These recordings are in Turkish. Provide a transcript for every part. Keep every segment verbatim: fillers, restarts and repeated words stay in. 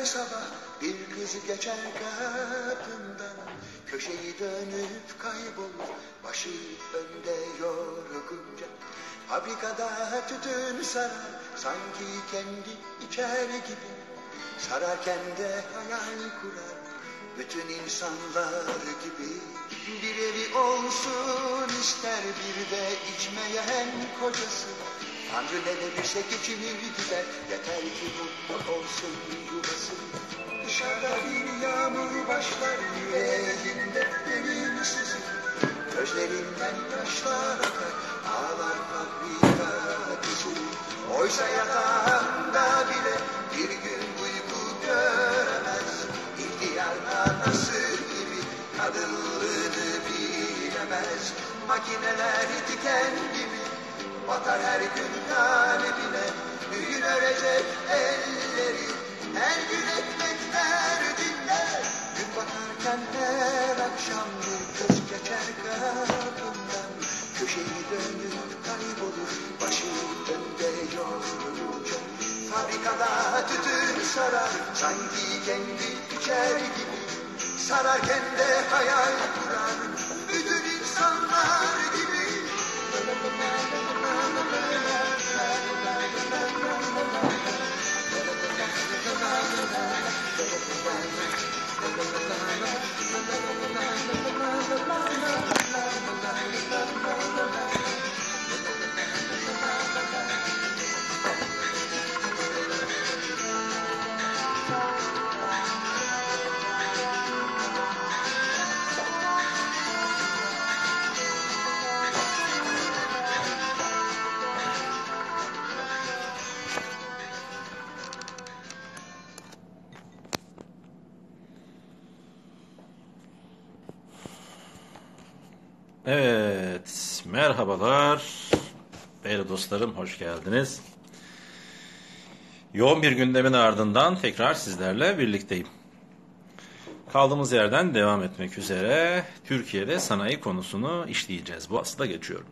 sabah bir kız geçer kapından, köşeyi dönüp kaybolur, başı önde yorgunca. Fabrikada tütün sarar, sanki kendi içer gibi, sararken de hayal kurar, bütün insanlar gibi. Bir evi olsun ister, bir de içmeyen kocası. Tanrı ne verirse geçinir gider, yeter ki mutlu olsun yuvası. Dışarıda bir yağmur başlar, yüreğinde derin sızı. Gözlerinden yaşlar akar, ağlar fabrika kızı. Oysa yatağında bile bir gün uyku göremez. İhtiyar anası gibi kadınlığını bilemez. Makineler diken gibi batar her gün kalbine. Bugün örecek elleri, her gün ekmek derdinde. Gün batarken her akşam bir kız geçer kapından, köşeyi dönüp kaybolur, başı önde yorulunca. Fabrikada tütün sarar, sanki kendi içer gibi, sararken de hayal kurar, bütün insanlar gibi. Evet, merhabalar değerli dostlarım, hoş geldiniz. Yoğun bir gündemin ardından tekrar sizlerle birlikteyim. Kaldığımız yerden devam etmek üzere Türkiye'de sanayi konusunu işleyeceğiz. Bu aslında geçiyorum.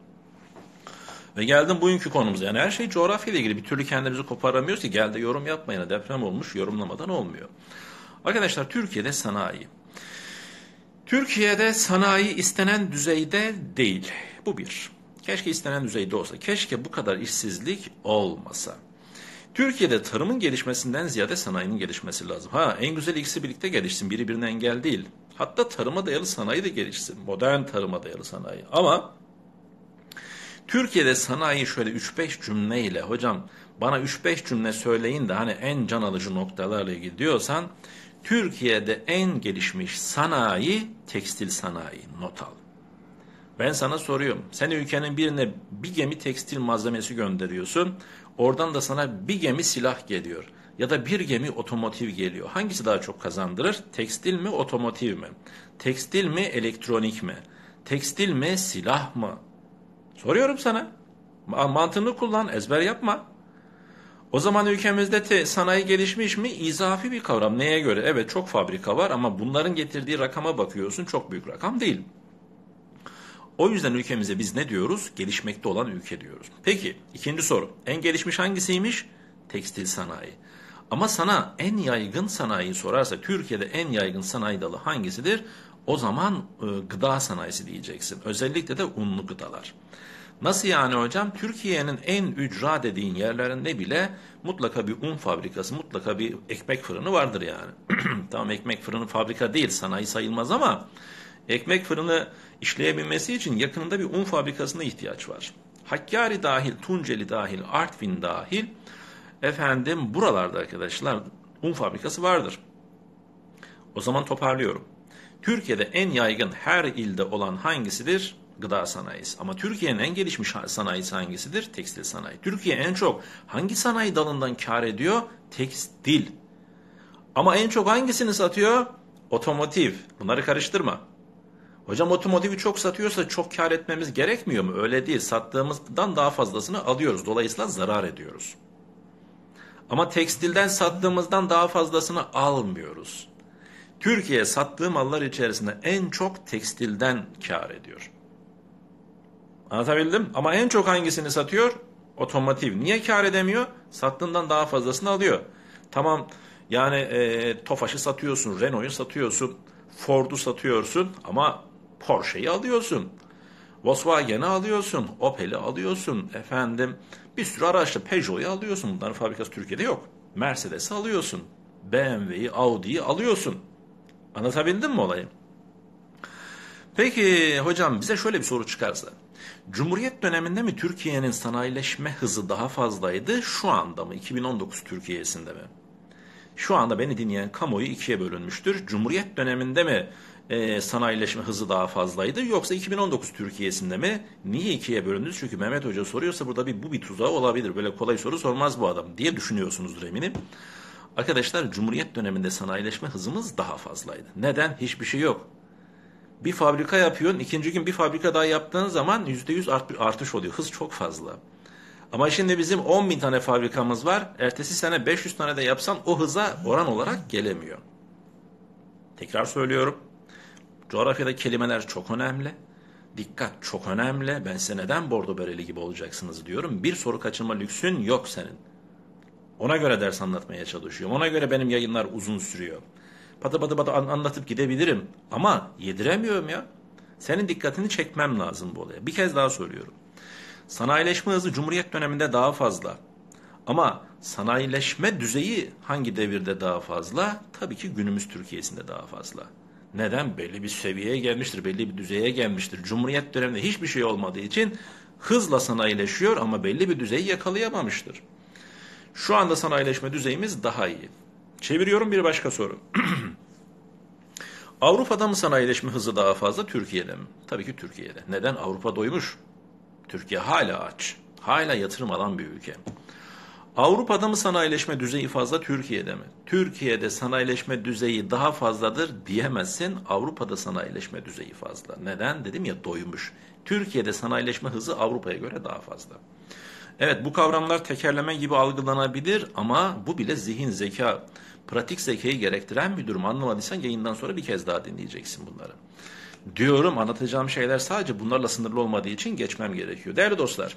Ve geldim bugünkü konumuza. Yani her şey coğrafyayla ilgili, bir türlü kendimizi koparamıyoruz ki, gel de yorum yapmayın, deprem olmuş, yorumlamadan olmuyor. Arkadaşlar, Türkiye'de sanayi. Türkiye'de sanayi istenen düzeyde değil. Bu bir. Keşke istenen düzeyde olsa. Keşke bu kadar işsizlik olmasa. Türkiye'de tarımın gelişmesinden ziyade sanayinin gelişmesi lazım. Ha, en güzel ikisi birlikte gelişsin. Biri birine engel değil. Hatta tarıma dayalı sanayi de gelişsin. Modern tarıma dayalı sanayi. Ama Türkiye'de sanayi şöyle üç beş cümleyle, hocam bana üç beş cümle söyleyin de hani en can alıcı noktalarla ilgili diyorsan, Türkiye'de en gelişmiş sanayi tekstil sanayi. Not al. Ben sana soruyorum. Sen ülkenin birine bir gemi tekstil malzemesi gönderiyorsun. Oradan da sana bir gemi silah geliyor. Ya da bir gemi otomotiv geliyor. Hangisi daha çok kazandırır? Tekstil mi, otomotiv mi? Tekstil mi, elektronik mi? Tekstil mi, silah mı? Soruyorum sana. Mantığını kullan, ezber yapma. O zaman ülkemizde te, sanayi gelişmiş mi? İzafi bir kavram. Neye göre? Evet, çok fabrika var ama bunların getirdiği rakama bakıyorsun, çok büyük rakam değil. O yüzden ülkemize biz ne diyoruz? Gelişmekte olan ülke diyoruz. Peki, ikinci soru. En gelişmiş hangisiymiş? Tekstil sanayi. Ama sana en yaygın sanayiyi sorarsa, Türkiye'de en yaygın sanayi dalı hangisidir? O zaman e, gıda sanayisi diyeceksin. Özellikle de unlu gıdalar. Nasıl yani hocam? Türkiye'nin en ücra dediğin yerlerinde bile mutlaka bir un fabrikası, mutlaka bir ekmek fırını vardır yani. Tamam, ekmek fırını fabrika değil, sanayi sayılmaz ama ekmek fırını işleyebilmesi için yakınında bir un fabrikasına ihtiyaç var. Hakkari dahil, Tunceli dahil, Artvin dahil, efendim buralarda arkadaşlar un fabrikası vardır. O zaman toparlıyorum. Türkiye'de en yaygın her ilde olan hangisidir? Gıda sanayisi. Ama Türkiye'nin en gelişmiş sanayisi hangisidir? Tekstil sanayi. Türkiye en çok hangi sanayi dalından kar ediyor? Tekstil. Ama en çok hangisini satıyor? Otomotiv. Bunları karıştırma. Hocam otomotivi çok satıyorsa çok kar etmemiz gerekmiyor mu? Öyle değil. Sattığımızdan daha fazlasını alıyoruz. Dolayısıyla zarar ediyoruz. Ama tekstilden sattığımızdan daha fazlasını almıyoruz. Türkiye sattığı mallar içerisinde en çok tekstilden kar ediyor. Anlatabildim? Ama en çok hangisini satıyor? Otomotiv. Niye kar edemiyor? Sattığından daha fazlasını alıyor. Tamam, Yani e, Tofaş'ı satıyorsun, Renault'u satıyorsun, Ford'u satıyorsun ama Porsche'yi alıyorsun. Volkswagen'i alıyorsun, Opel'i alıyorsun, efendim bir sürü araçla Peugeot'u alıyorsun. Bunların fabrikası Türkiye'de yok. Mercedes'i alıyorsun, B M W'yi, Audi'yi alıyorsun. Anlatabildim mi olayı? Peki hocam bize şöyle bir soru çıkarsa. Cumhuriyet döneminde mi Türkiye'nin sanayileşme hızı daha fazlaydı, şu anda mı, iki bin on dokuz Türkiye'sinde mi? Şu anda beni dinleyen kamuoyu ikiye bölünmüştür. Cumhuriyet döneminde mi e, sanayileşme hızı daha fazlaydı yoksa iki bin on dokuz Türkiye'sinde mi? Niye ikiye bölündünüz? Çünkü Mehmet Hoca soruyorsa burada bir bu bir tuzağı olabilir. Böyle kolay soru sormaz bu adam diye düşünüyorsunuzdur eminim. Arkadaşlar Cumhuriyet döneminde sanayileşme hızımız daha fazlaydı. Neden? Hiçbir şey yok. Bir fabrika yapıyorsun, ikinci gün bir fabrika daha yaptığın zaman yüzde yüz artış oluyor. Hız çok fazla. Ama şimdi bizim on bin tane fabrikamız var. Ertesi sene beş yüz tane de yapsan o hıza oran olarak gelemiyor. Tekrar söylüyorum. Coğrafyada kelimeler çok önemli. Dikkat çok önemli. Ben size neden bordo bereli gibi olacaksınız diyorum. Bir soru kaçırma lüksün yok senin. Ona göre ders anlatmaya çalışıyorum. Ona göre benim yayınlar uzun sürüyor. Patı patı patı anlatıp gidebilirim. Ama yediremiyorum ya. Senin dikkatini çekmem lazım bu olaya. Bir kez daha söylüyorum. Sanayileşme hızı Cumhuriyet döneminde daha fazla. Ama sanayileşme düzeyi hangi devirde daha fazla? Tabii ki günümüz Türkiye'sinde daha fazla. Neden? Belli bir seviyeye gelmiştir, belli bir düzeye gelmiştir. Cumhuriyet döneminde hiçbir şey olmadığı için hızla sanayileşiyor ama belli bir düzeyi yakalayamamıştır. Şu anda sanayileşme düzeyimiz daha iyi. Çeviriyorum bir başka soru. Avrupa'da mı sanayileşme hızı daha fazla, Türkiye'de mi? Tabii ki Türkiye'de. Neden? Avrupa doymuş. Türkiye hala aç. Hala yatırım alan bir ülke. Avrupa'da mı sanayileşme düzeyi fazla, Türkiye'de mi? Türkiye'de sanayileşme düzeyi daha fazladır diyemezsin. Avrupa'da sanayileşme düzeyi fazla. Neden? Dedim ya doymuş. Türkiye'de sanayileşme hızı Avrupa'ya göre daha fazla. Evet bu kavramlar tekerleme gibi algılanabilir ama bu bile zihin, zeka, pratik zekayı gerektiren bir durum. Anlamadıysan yayından sonra bir kez daha dinleyeceksin bunları. Diyorum anlatacağım şeyler sadece bunlarla sınırlı olmadığı için geçmem gerekiyor. Değerli dostlar,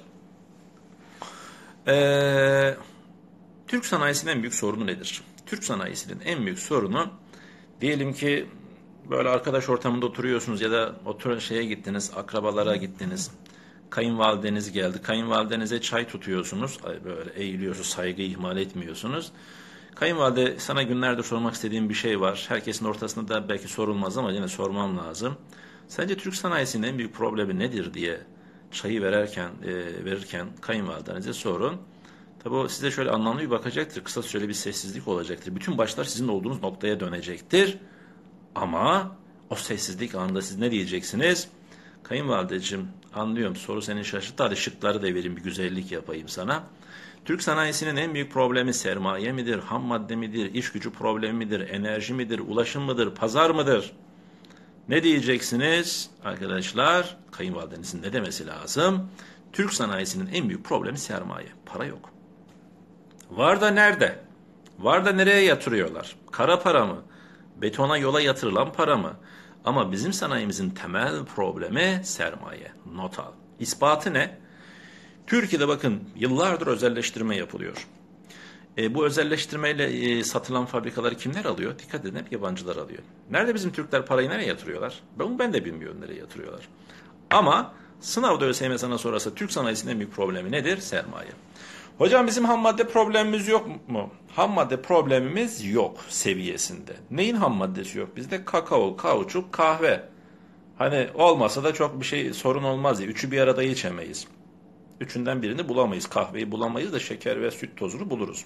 ee, Türk sanayisinin en büyük sorunu nedir? Türk sanayisinin en büyük sorunu diyelim ki böyle arkadaş ortamında oturuyorsunuz ya da otur şeye gittiniz, akrabalara gittiniz. Kayınvalideniz geldi. Kayınvalidenize çay tutuyorsunuz. Böyle eğiliyorsunuz, saygı ihmal etmiyorsunuz. Kayınvalide sana günlerdir sormak istediğim bir şey var. Herkesin ortasında da belki sorulmaz ama yine sormam lazım. Sence Türk sanayisinin en büyük problemi nedir diye çayı verirken, e, verirken kayınvalidenize sorun. Tabii o size şöyle anlamlı bir bakacaktır. Kısa süreli bir sessizlik olacaktır. Bütün başlar sizin olduğunuz noktaya dönecektir. Ama o sessizlik anında siz ne diyeceksiniz? Kayınvalideciğim anlıyorum soru seni şaşırttı. Hadi şıkları da vereyim bir güzellik yapayım sana. Türk sanayisinin en büyük problemi sermaye midir, ham madde midir, iş gücü problemi midir, enerji midir, ulaşım mıdır, pazar mıdır? Ne diyeceksiniz arkadaşlar? Kayınvalidenizin ne demesi lazım? Türk sanayisinin en büyük problemi sermaye. Para yok. Var da nerede? Var da nereye yatırıyorlar? Kara para mı? Betona yola yatırılan para mı? Ama bizim sanayimizin temel problemi sermaye. Not al. İspatı ne? Türkiye'de bakın yıllardır özelleştirme yapılıyor. E, bu özelleştirmeyle e, satılan fabrikaları kimler alıyor? Dikkat edin hep yabancılar alıyor. Nerede bizim Türkler parayı nereye yatırıyorlar? Ben, ben de bilmiyorum nereye yatırıyorlar. Ama sınavda ÖSYM sana sorarsa Türk sanayisinin en büyük problemi nedir? Sermaye. Hocam bizim ham madde problemimiz yok mu? Ham madde problemimiz yok seviyesinde. Neyin ham maddesi yok? Bizde kakao, kauçuk, kahve. Hani olmasa da çok bir şey sorun olmaz ya. Üçü bir arada içemeyiz. Üçünden birini bulamayız. Kahveyi bulamayız da şeker ve süt tozunu buluruz.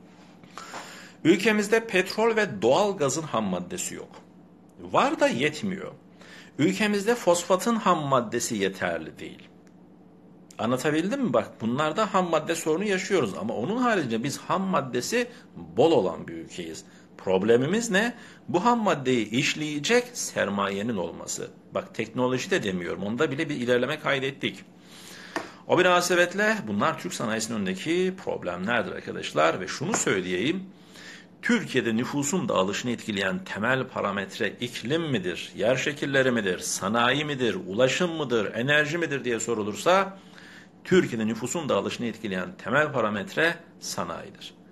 Ülkemizde petrol ve doğal gazın ham maddesi yok. Var da yetmiyor. Ülkemizde fosfatın ham maddesi yeterli değil. Anlatabildim mi? Bak bunlarda ham madde sorunu yaşıyoruz ama onun haricinde biz ham maddesi bol olan bir ülkeyiz. Problemimiz ne? Bu ham maddeyi işleyecek sermayenin olması. Bak teknoloji de demiyorum. Onda bile bir ilerleme kaydettik. O münasebetle bunlar Türk sanayisinin önündeki problemlerdir arkadaşlar. Ve şunu söyleyeyim. Türkiye'de nüfusun dağılışını etkileyen temel parametre iklim midir, yer şekilleri midir, sanayi midir, ulaşım mıdır, enerji midir diye sorulursa Türkiye'de nüfusun dağılışını etkileyen temel parametre sanayidir.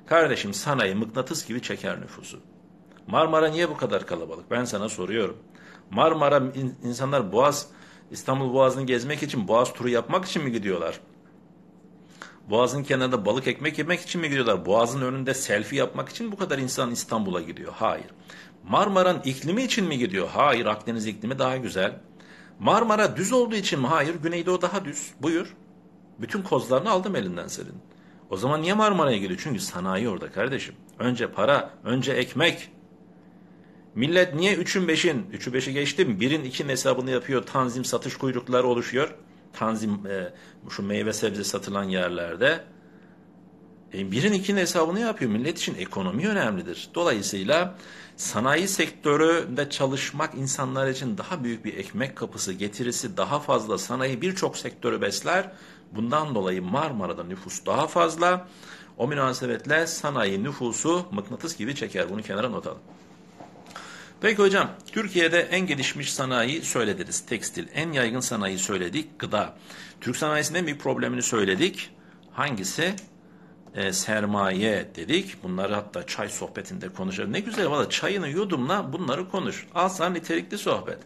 Kardeşim sanayi mıknatıs gibi çeker nüfusu. Marmara niye bu kadar kalabalık? Ben sana soruyorum. Marmara insanlar Boğaz, İstanbul Boğazı'nı gezmek için, Boğaz turu yapmak için mi gidiyorlar? Boğaz'ın kenarında balık ekmek yemek için mi gidiyorlar? Boğaz'ın önünde selfie yapmak için bu kadar insan İstanbul'a gidiyor? Hayır. Marmara'nın iklimi için mi gidiyor? Hayır. Akdeniz iklimi daha güzel. Marmara düz olduğu için mi? Hayır. Güneydoğu daha düz. Buyur. Bütün kozlarını aldım elinden senin. O zaman niye Marmara'ya gidiyor? Çünkü sanayi orada kardeşim. Önce para, önce ekmek. Millet niye üçün beşin, üçü beşi geçtim, birin ikinin hesabını yapıyor, tanzim satış kuyrukları oluşuyor. Tanzim e, şu meyve sebze satılan yerlerde. E, birin ikinin hesabını yapıyor. Millet için ekonomi önemlidir. Dolayısıyla sanayi sektöründe çalışmak insanlar için daha büyük bir ekmek kapısı, getirisi daha fazla. Sanayi birçok sektörü besler. Bundan dolayı Marmara'da nüfus daha fazla. O münasebetle sanayi nüfusu mıknatıs gibi çeker. Bunu kenara not alın. Peki hocam, Türkiye'de en gelişmiş sanayi söylediniz. Tekstil. En yaygın sanayi söyledik. Gıda. Türk sanayisinin en büyük problemini söyledik. Hangisi? E, sermaye dedik. Bunları hatta çay sohbetinde konuşalım. Ne güzel valla, çayını yudumla bunları konuş. Al sana nitelikli sohbet.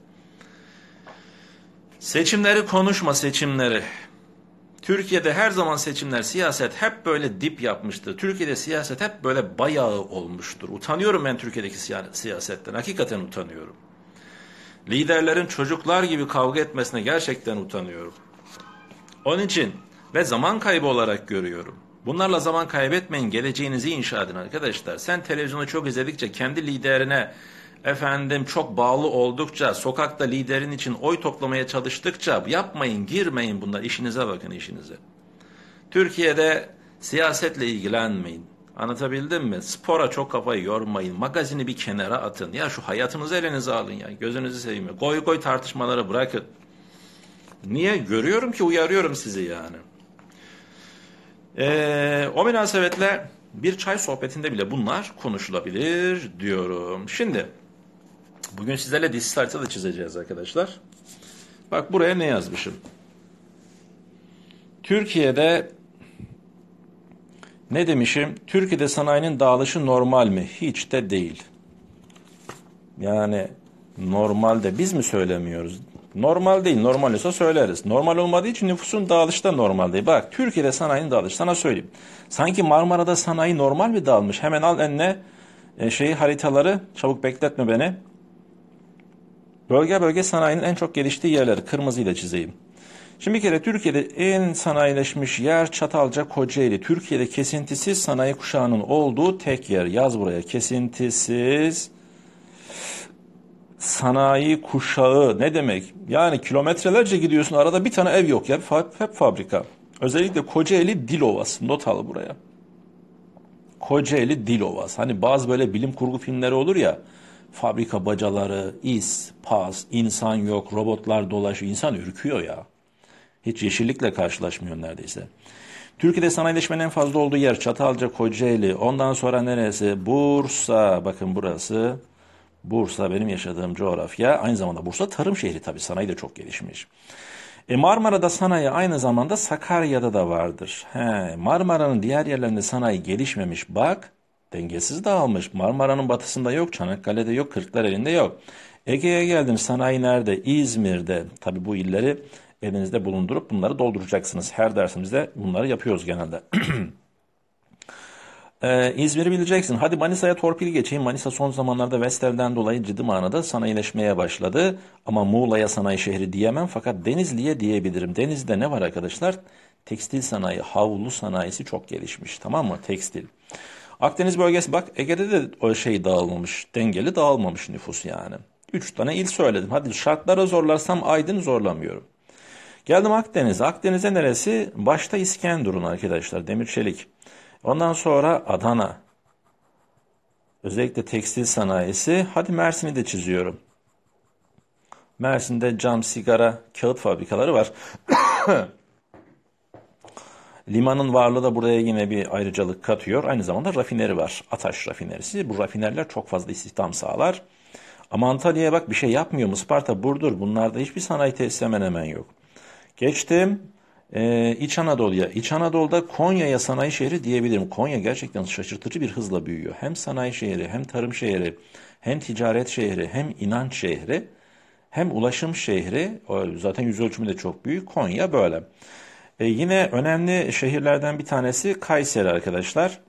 Seçimleri konuşma, seçimleri. Türkiye'de her zaman seçimler, siyaset hep böyle dip yapmıştır. Türkiye'de siyaset hep böyle bayağı olmuştur. Utanıyorum ben Türkiye'deki siyasetten. Hakikaten utanıyorum. Liderlerin çocuklar gibi kavga etmesine gerçekten utanıyorum. Onun için ve zaman kaybı olarak görüyorum. Bunlarla zaman kaybetmeyin, geleceğinizi inşa edin arkadaşlar. Sen televizyonu çok izledikçe, kendi liderine efendim çok bağlı oldukça, sokakta liderin için oy toplamaya çalıştıkça yapmayın, girmeyin bunlar. İşinize bakın, işinize. Türkiye'de siyasetle ilgilenmeyin. Anlatabildim mi? Spora çok kafayı yormayın. Magazini bir kenara atın. Ya şu hayatınızı elinize alın ya. Gözünüzü seveyim. Goy goy tartışmaları bırakın. Niye? Görüyorum ki uyarıyorum sizi yani. Ee, o münasebetle bir çay sohbetinde bile bunlar konuşulabilir diyorum. Şimdi bugün sizlerle dişsiz harita da çizeceğiz arkadaşlar. Bak buraya ne yazmışım. Türkiye'de ne demişim? Türkiye'de sanayinin dağılışı normal mi? Hiç de değil. Yani normalde biz mi söylemiyoruz? Normal değil. Normal olsa söyleriz. Normal olmadığı için nüfusun dağılışı da normal değil. Bak Türkiye'de sanayinin dağılışı. Sana söyleyeyim. Sanki Marmara'da sanayi normal mi dağılmış? Hemen al eline e, şeyi haritaları. Çabuk bekletme beni. Bölge bölge sanayinin en çok geliştiği yerleri kırmızıyla çizeyim. Şimdi bir kere Türkiye'de en sanayileşmiş yer Çatalca, Kocaeli. Türkiye'de kesintisiz sanayi kuşağının olduğu tek yer. Yaz buraya. Kesintisiz sanayi kuşağı ne demek? Yani kilometrelerce gidiyorsun, arada bir tane ev yok ya. Hep fabrika. Özellikle Kocaeli Dilovası. Not al buraya. Kocaeli Dilovası. Hani bazı böyle bilim kurgu filmleri olur ya. Fabrika bacaları, iz, pas, insan yok, robotlar dolaşıyor. İnsan ürküyor ya. Hiç yeşillikle karşılaşmıyor neredeyse. Türkiye'de sanayileşmenin en fazla olduğu yer Çatalca, Kocaeli. Ondan sonra neresi? Bursa. Bakın burası. Bursa benim yaşadığım coğrafya. Aynı zamanda Bursa tarım şehri tabii. Sanayi de çok gelişmiş. E Marmara'da sanayi aynı zamanda Sakarya'da da vardır. He, Marmara'nın diğer yerlerinde sanayi gelişmemiş. Bak dengesiz dağılmış. Marmara'nın batısında yok, Çanakkale'de yok, Kırklareli'nde yok. Ege'ye geldim, sanayi nerede? İzmir'de. Tabii bu illeri elinizde bulundurup bunları dolduracaksınız. Her dersimizde bunları yapıyoruz genelde. Ee, İzmir'i bileceksin. Hadi Manisa'ya torpil geçeyim. Manisa son zamanlarda Vestel'den dolayı ciddi manada sanayileşmeye başladı. Ama Muğla'ya sanayi şehri diyemem. Fakat Denizli'ye diyebilirim. Denizli'de ne var arkadaşlar? Tekstil sanayi, havlu sanayisi çok gelişmiş. Tamam mı? Tekstil. Akdeniz bölgesi, bak Ege'de de o şey dağılmamış. Dengeli dağılmamış nüfus yani. Üç tane il söyledim. Hadi şartlara zorlarsam Aydın zorlamıyorum. Geldim Akdeniz'e. Akdeniz'e neresi? Başta İskenderun arkadaşlar. Demir çelik. Ondan sonra Adana. Özellikle tekstil sanayisi. Hadi Mersin'i de çiziyorum. Mersin'de cam, sigara, kağıt fabrikaları var. Limanın varlığı da buraya yine bir ayrıcalık katıyor. Aynı zamanda rafineri var. Ataş rafinerisi. Bu rafinerler çok fazla istihdam sağlar. Ama Antalya'ya bak bir şey yapmıyor mu? Isparta, Burdur. Bunlarda hiçbir sanayi tesisi hemen hemen yok. Geçtim. Ee, İç Anadolu'ya, İç Anadolu'da Konya'ya sanayi şehri diyebilirim. Konya gerçekten şaşırtıcı bir hızla büyüyor. Hem sanayi şehri, hem tarım şehri, hem ticaret şehri, hem inanç şehri, hem ulaşım şehri. Zaten yüz ölçümü de çok büyük. Konya böyle. Ee, yine önemli şehirlerden bir tanesi Kayseri arkadaşlar.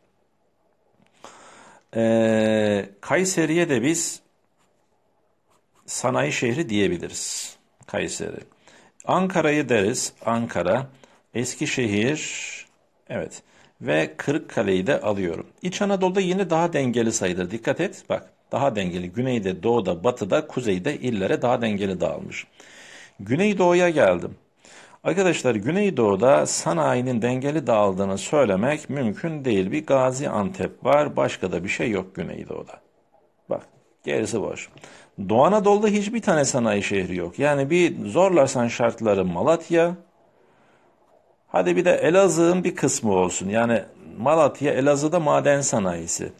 Ee, Kayseri'ye de biz sanayi şehri diyebiliriz. Kayseri. Ankara'yı deriz. Ankara. Eskişehir. Evet. Ve Kırıkkale'yi de alıyorum. İç Anadolu'da yine daha dengeli sayılır. Dikkat et. Bak. Daha dengeli. Güneyde, doğuda, batıda, kuzeyde illere daha dengeli dağılmış. Güneydoğu'ya geldim. Arkadaşlar Güneydoğu'da sanayinin dengeli dağıldığını söylemek mümkün değil. Bir Gaziantep var. Başka da bir şey yok Güneydoğu'da. Bak. Gerisi boş. Doğu Anadolu'da hiçbir tane sanayi şehri yok. Yani bir zorlarsan şartları Malatya. Hadi bir de Elazığ'ın bir kısmı olsun. Yani Malatya, Elazığ'da maden sanayisi.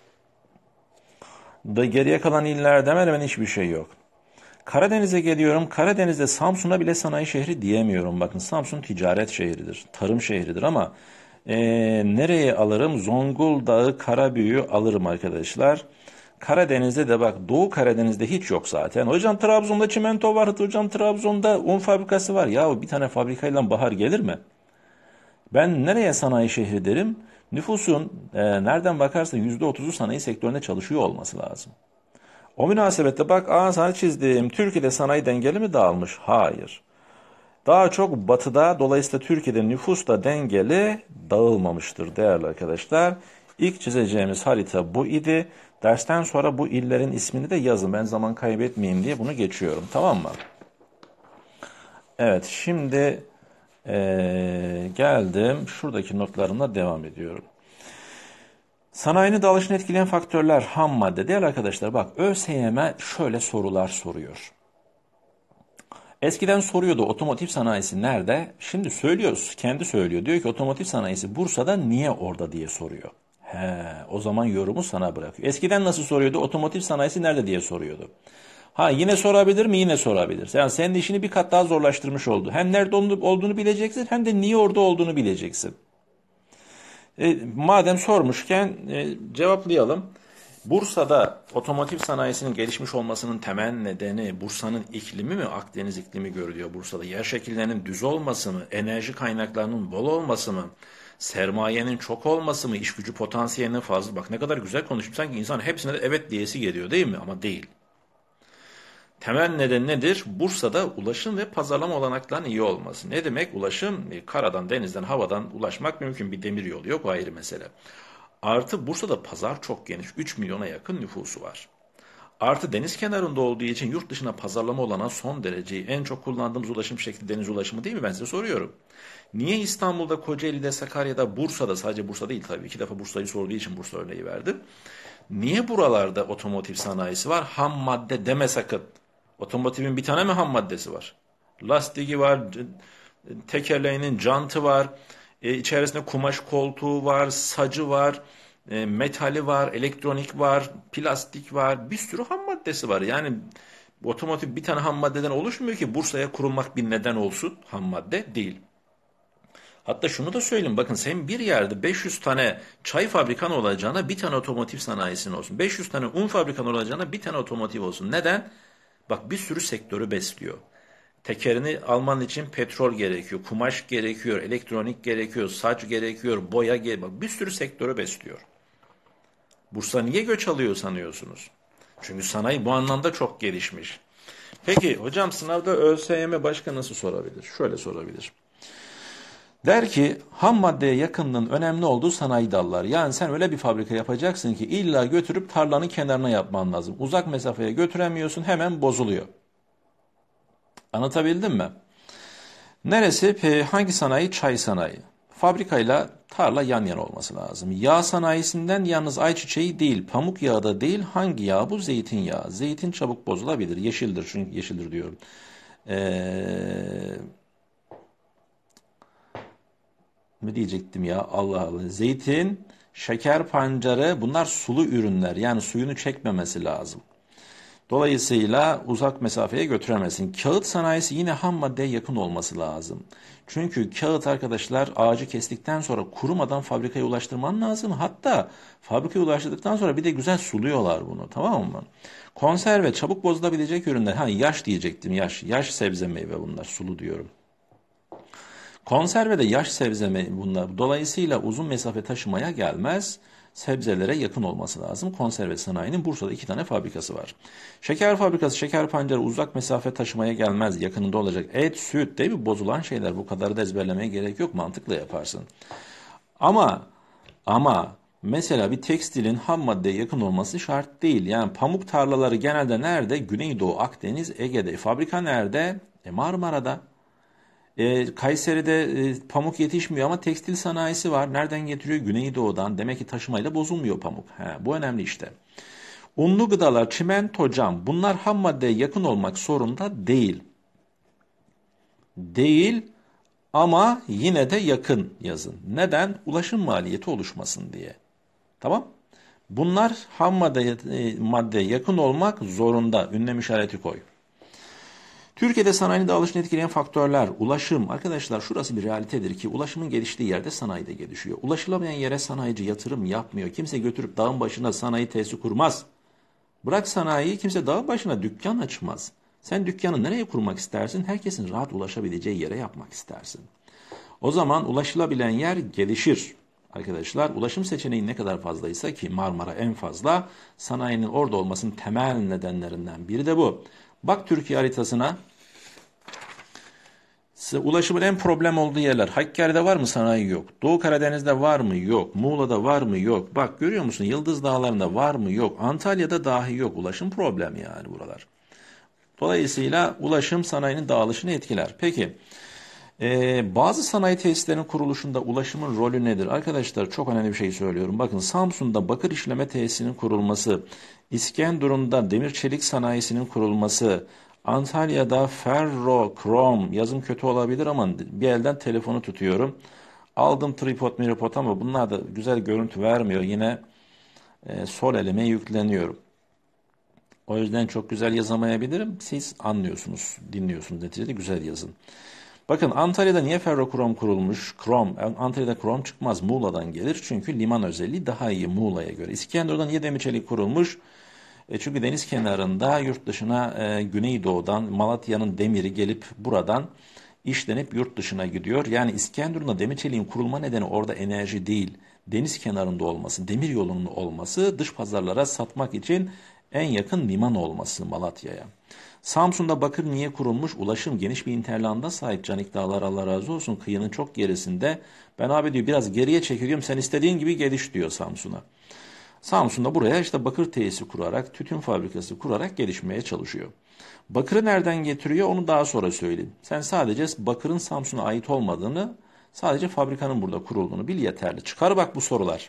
Da geriye kalan illerde hemen hemen hiçbir şey yok. Karadeniz'e geliyorum. Karadeniz'de Samsun'a bile sanayi şehri diyemiyorum. Bakın Samsun ticaret şehridir, tarım şehridir ama e, nereye alırım? Zonguldak'ı, Karabük'ü alırım arkadaşlar. Karadeniz'de de bak Doğu Karadeniz'de hiç yok zaten. Hocam Trabzon'da çimento var. Hocam Trabzon'da un fabrikası var. Ya bir tane fabrikayla bahar gelir mi? Ben nereye sanayi şehri derim? Nüfusun e, nereden bakarsan yüzde otuzu sanayi sektöründe çalışıyor olması lazım. O münasebette bak aa sana çizdim. Türkiye'de sanayi dengeli mi dağılmış? Hayır. Daha çok batıda dolayısıyla Türkiye'de nüfus da dengeli dağılmamıştır değerli arkadaşlar. İlk çizeceğimiz harita bu idi. Dersten sonra bu illerin ismini de yazın. Ben zaman kaybetmeyeyim diye bunu geçiyorum. Tamam mı? Evet şimdi ee, geldim. Şuradaki notlarımla devam ediyorum. Sanayinin dağılışını etkileyen faktörler ham madde. Değerli arkadaşlar bak ÖSYM şöyle sorular soruyor. Eskiden soruyordu otomotiv sanayisi nerede? Şimdi söylüyoruz. Kendi söylüyor. Diyor ki otomotiv sanayisi Bursa'da niye orada diye soruyor. He, o zaman yorumu sana bırakıyor. Eskiden nasıl soruyordu? Otomotiv sanayisi nerede diye soruyordu. Ha yine sorabilir mi? Yine sorabilir. Yani senin işini bir kat daha zorlaştırmış oldu. Hem nerede olduğunu bileceksin hem de niye orada olduğunu bileceksin. E, madem sormuşken e, cevaplayalım. Bursa'da otomotiv sanayisinin gelişmiş olmasının temel nedeni Bursa'nın iklimi mi? Akdeniz iklimi görülüyor Bursa'da. Yer şekillerinin düz olması mı? Enerji kaynaklarının bol olması mı? Sermayenin çok olması mı? İş gücü potansiyelinin fazla. Bak ne kadar güzel konuştum. Sanki insan hepsine de evet diyesi geliyor değil mi? Ama değil. Temel neden nedir? Bursa'da ulaşım ve pazarlama olanaklarının iyi olması. Ne demek? Ulaşım, karadan, denizden, havadan ulaşmak mümkün. Bir demir yolu yok, o ayrı mesele. Artı Bursa'da pazar çok geniş. üç milyona yakın nüfusu var. Artı deniz kenarında olduğu için yurt dışına pazarlama olana son derece en çok kullandığımız ulaşım şekli deniz ulaşımı değil mi? Ben size soruyorum. Niye İstanbul'da, Kocaeli'de, Sakarya'da, Bursa'da, sadece Bursa değil tabii, iki defa Bursa'yı sorduğu için Bursa örneği verdim. Niye buralarda otomotiv sanayisi var? Ham madde deme sakın. Otomotivin bir tane mi ham maddesi var? Lastiği var, tekerleğinin jantı var, e, içerisinde kumaş koltuğu var, sacı var, e, metali var, elektronik var, plastik var, bir sürü ham maddesi var. Yani otomotiv bir tane ham maddeden oluşmuyor ki Bursa'ya kurulmak bir neden olsun, ham madde değil. Hatta şunu da söyleyeyim bakın sen bir yerde beş yüz tane çay fabrikan olacağına bir tane otomotiv sanayisinin olsun. beş yüz tane un fabrikan olacağına bir tane otomotiv olsun. Neden? Bak bir sürü sektörü besliyor. Tekerini alman için petrol gerekiyor, kumaş gerekiyor, elektronik gerekiyor, saç gerekiyor, boya gerekiyor. Bak bir sürü sektörü besliyor. Bursa niye göç alıyor sanıyorsunuz? Çünkü sanayi bu anlamda çok gelişmiş. Peki hocam sınavda ÖSYM başka nasıl sorabilir? Şöyle sorabilir. Der ki ham maddeye yakınlığın önemli olduğu sanayi dalları. Yani sen öyle bir fabrika yapacaksın ki illa götürüp tarlanın kenarına yapman lazım. Uzak mesafeye götüremiyorsun, hemen bozuluyor. Anlatabildim mi? Neresi? Hangi sanayi? Çay sanayi. Fabrikayla tarla yan yana olması lazım. Yağ sanayisinden yalnız ayçiçeği değil, pamuk yağı da değil. Hangi yağ bu? Zeytinyağı. Zeytin çabuk bozulabilir. Yeşildir çünkü yeşildir diyorum. Eee... Ne diyecektim ya? Allah Allah. Zeytin, şeker pancarı bunlar sulu ürünler. Yani suyunu çekmemesi lazım. Dolayısıyla uzak mesafeye götüremezsin. Kağıt sanayisi yine ham maddeye yakın olması lazım. Çünkü kağıt arkadaşlar ağacı kestikten sonra kurumadan fabrikaya ulaştırman lazım. Hatta fabrikaya ulaştırdıktan sonra bir de güzel suluyorlar bunu, tamam mı? Konserve, çabuk bozulabilecek ürünler. Ha, yaş diyecektim, yaş. Yaş sebze meyve bunlar, sulu diyorum. Konserve de yaş sebze meyve bunlar. Dolayısıyla uzun mesafe taşımaya gelmez. Sebzelere yakın olması lazım. Konserve sanayinin Bursa'da iki tane fabrikası var. Şeker fabrikası, şeker pancarı uzak mesafe taşımaya gelmez. Yakınında olacak. Et, süt değil mi? Bozulan şeyler. Bu kadar da ezberlemeye gerek yok. Mantıkla yaparsın. Ama ama mesela bir tekstilin ham maddeye yakın olması şart değil. Yani pamuk tarlaları genelde nerede? Güneydoğu, Akdeniz, Ege'de. Fabrika nerede? E Marmara'da. E, Kayseri'de e, pamuk yetişmiyor ama tekstil sanayisi var. Nereden getiriyor? Güneydoğu'dan. Demek ki taşımayla bozulmuyor pamuk. He, bu önemli işte. Unlu gıdalar, çimento, cam. Bunlar ham maddeye yakın olmak zorunda değil. Değil ama yine de yakın yazın. Neden? Ulaşım maliyeti oluşmasın diye. Tamam? Bunlar ham maddeye, e, maddeye yakın olmak zorunda. Ünlem işareti koy. Türkiye'de sanayinin dağılışını etkileyen faktörler, ulaşım. Arkadaşlar şurası bir realitedir ki ulaşımın geliştiği yerde sanayi de gelişiyor. Ulaşılamayan yere sanayici yatırım yapmıyor. Kimse götürüp dağın başına sanayi tesisi kurmaz. Bırak sanayiyi, kimse dağın başına dükkan açmaz. Sen dükkanı nereye kurmak istersin? Herkesin rahat ulaşabileceği yere yapmak istersin. O zaman ulaşılabilen yer gelişir. Arkadaşlar ulaşım seçeneği ne kadar fazlaysa ki Marmara en fazla, sanayinin orada olmasının temel nedenlerinden biri de bu. Bak Türkiye haritasına. Ulaşımın en problem olduğu yerler. Hakkari'de var mı sanayi? Yok. Doğu Karadeniz'de var mı? Yok. Muğla'da var mı? Yok. Bak görüyor musun? Yıldız Dağları'nda var mı? Yok. Antalya'da dahi yok. Ulaşım problemi yani buralar. Dolayısıyla ulaşım sanayinin dağılışını etkiler. Peki ee, bazı sanayi tesislerinin kuruluşunda ulaşımın rolü nedir? Arkadaşlar çok önemli bir şey söylüyorum. Bakın Samsun'da bakır işleme tesisinin kurulması, İskenderun'da demir çelik sanayisinin kurulması, Antalya'da ferro, krom, yazım kötü olabilir ama bir elden telefonu tutuyorum. Aldım tripod miripod ama bunlar da güzel görüntü vermiyor. Yine e, sol elime yükleniyorum. O yüzden çok güzel yazamayabilirim. Siz anlıyorsunuz, dinliyorsunuz. Neticede güzel yazın. Bakın Antalya'da niye ferrokrom kurulmuş? Krom, Antalya'da krom çıkmaz, Muğla'dan gelir. Çünkü liman özelliği daha iyi Muğla'ya göre. İskenderun'da niye demir çelik kurulmuş? E çünkü deniz kenarında yurt dışına e, Güneydoğu'dan Malatya'nın demiri gelip buradan işlenip yurt dışına gidiyor. Yani İskenderun'da demir çeliğin kurulma nedeni orada enerji değil, deniz kenarında olması, demir yolunun olması, dış pazarlara satmak için en yakın liman olması Malatya'ya. Samsun'da bakır niye kurulmuş? Ulaşım geniş bir interlanda sahip. Canik Dağlar Allah razı olsun, kıyının çok gerisinde. Ben abi diyor biraz geriye çekiliyorum, sen istediğin gibi geliş diyor Samsun'a. Samsun'da buraya işte bakır tesisi kurarak, tütün fabrikası kurarak gelişmeye çalışıyor. Bakırı nereden getiriyor onu daha sonra söyleyeyim. Sen sadece bakırın Samsun'a ait olmadığını, sadece fabrikanın burada kurulduğunu bil yeterli. Çıkar bak bu sorular.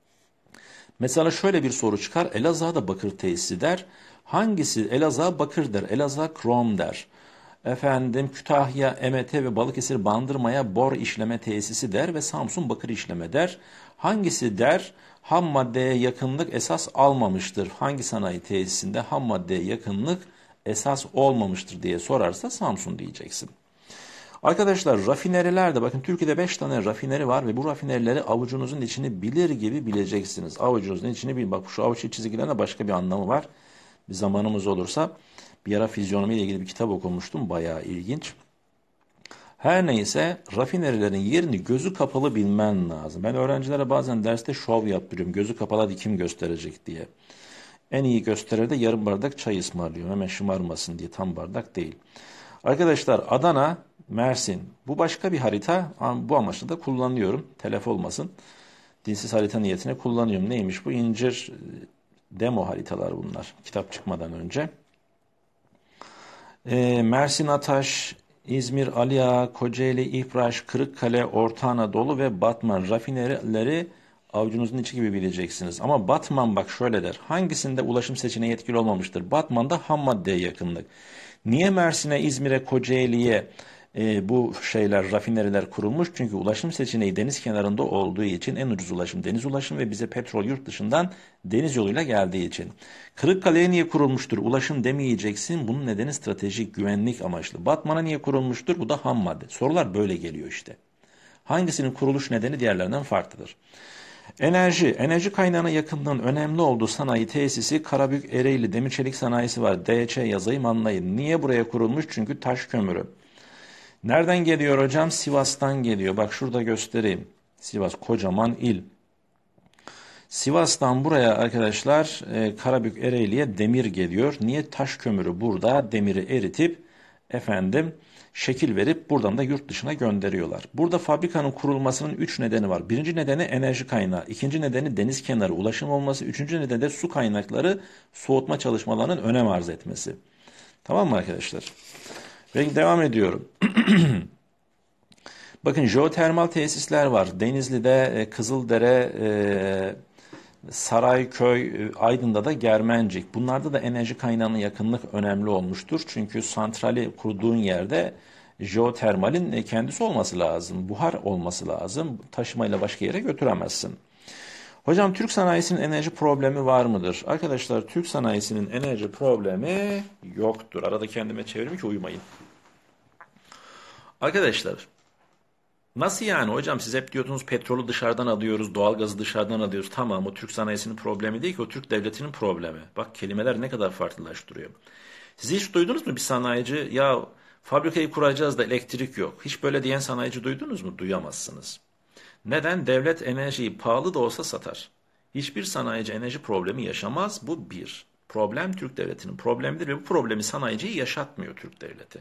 Mesela şöyle bir soru çıkar. Elazığ'da bakır tesisi der. Hangisi? Elazığ bakır der. Elazığ krom der. Efendim Kütahya, E M T ve Balıkesir Bandırma'ya bor işleme tesisi der ve Samsun bakır işleme der. Hangisi der? Ham maddeye yakınlık esas almamıştır. Hangi sanayi tesisinde ham maddeye yakınlık esas olmamıştır diye sorarsa Samsun diyeceksin. Arkadaşlar rafinerilerde bakın Türkiye'de beş tane rafineri var ve bu rafinerileri avucunuzun içini bilir gibi bileceksiniz. Avucunuzun içini bil. Bak şu avuç çizgilerine başka bir anlamı var. Bir zamanımız olursa bir ara fizyonomi ile ilgili bir kitap okumuştum. Bayağı ilginç. Her neyse rafinerilerin yerini gözü kapalı bilmen lazım. Ben öğrencilere bazen derste şov yaptırıyorum. Gözü kapalı hadi kim gösterecek diye. En iyi gösterir de yarım bardak çay ısmarlıyorum. Hemen şımarmasın diye, tam bardak değil. Arkadaşlar Adana, Mersin. Bu başka bir harita. Bu amaçla da kullanıyorum. Telef olmasın. Dinsiz harita niyetine kullanıyorum. Neymiş bu? İncir demo haritalar bunlar. Kitap çıkmadan önce. E, Mersin Ataş, İzmir Aliağa, Kocaeli İhraç, Kırıkkale, Orta Anadolu ve Batman rafinerileri avucunuzun içi gibi bileceksiniz. Ama Batman bak şöyle der. Hangisinde ulaşım seçeneği etkili olmamıştır? Batman'da ham maddeye yakınlık. Niye Mersin'e, İzmir'e, Kocaeli'ye, e, bu şeyler, rafineriler kurulmuş. Çünkü ulaşım seçeneği deniz kenarında olduğu için en ucuz ulaşım deniz ulaşım ve bize petrol yurt dışından deniz yoluyla geldiği için. Kırıkkale'ye niye kurulmuştur? Ulaşım demeyeceksin. Bunun nedeni stratejik, güvenlik amaçlı. Batman'a niye kurulmuştur? Bu da ham madde. Sorular böyle geliyor işte. Hangisinin kuruluş nedeni diğerlerinden farklıdır? Enerji, enerji kaynağına yakınlığın önemli olduğu sanayi tesisi Karabük Ereğli Demir Çelik Sanayisi var. D Ç yazayım anlayın. Niye buraya kurulmuş? Çünkü taş kömürü. Nereden geliyor hocam? Sivas'tan geliyor. Bak şurada göstereyim. Sivas kocaman il. Sivas'tan buraya arkadaşlar e, Karabük Ereğli'ye demir geliyor. Niye? Taş kömürü burada demiri eritip efendim şekil verip buradan da yurt dışına gönderiyorlar. Burada fabrikanın kurulmasının üç nedeni var. Birinci nedeni enerji kaynağı. İkinci nedeni deniz kenarı ulaşım olması. Üçüncü nedeni de su kaynakları soğutma çalışmalarının önem arz etmesi. Tamam mı arkadaşlar? Ve devam ediyorum. Bakın jeotermal tesisler var. Denizli'de, Kızıldere, Sarayköy, Aydın'da da Germencik. Bunlarda da enerji kaynağına yakınlık önemli olmuştur. Çünkü santrali kurduğun yerde jeotermalin kendisi olması lazım. Buhar olması lazım. Taşımayla başka yere götüremezsin. Hocam Türk sanayisinin enerji problemi var mıdır? Arkadaşlar Türk sanayisinin enerji problemi yoktur. Arada kendime çevireyim ki uyumayın. Arkadaşlar nasıl yani hocam siz hep diyordunuz petrolü dışarıdan alıyoruz, doğalgazı dışarıdan alıyoruz. Tamam o Türk sanayisinin problemi değil ki o Türk devletinin problemi. Bak kelimeler ne kadar farklılaştırıyor. Siz hiç duydunuz mu bir sanayici ya fabrikayı kuracağız da elektrik yok. Hiç böyle diyen sanayici duydunuz mu? Duyamazsınız. Neden? Devlet enerjiyi pahalı da olsa satar. Hiçbir sanayici enerji problemi yaşamaz. Bu bir. Problem Türk devletinin problemidir ve bu problemi sanayiciyi yaşatmıyor Türk devleti.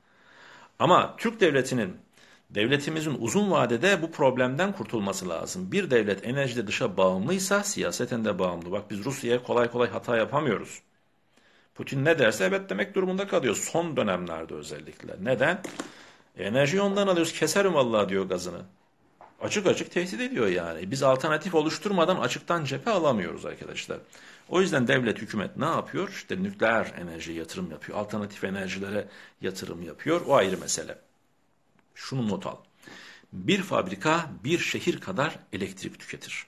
Ama Türk devletinin Devletimizin uzun vadede bu problemden kurtulması lazım. Bir devlet enerjide dışa bağımlıysa siyaseten de bağımlı. Bak biz Rusya'ya kolay kolay hata yapamıyoruz. Putin ne derse evet demek durumunda kalıyor. Son dönemlerde özellikle. Neden? Enerjiyi ondan alıyoruz. Keserim vallahi diyor gazını. Açık açık tehdit ediyor yani. Biz alternatif oluşturmadan açıktan cephe alamıyoruz arkadaşlar. O yüzden devlet, hükümet ne yapıyor? İşte nükleer enerjiye yatırım yapıyor. Alternatif enerjilere yatırım yapıyor. O ayrı mesele. Şunu not al. Bir fabrika bir şehir kadar elektrik tüketir.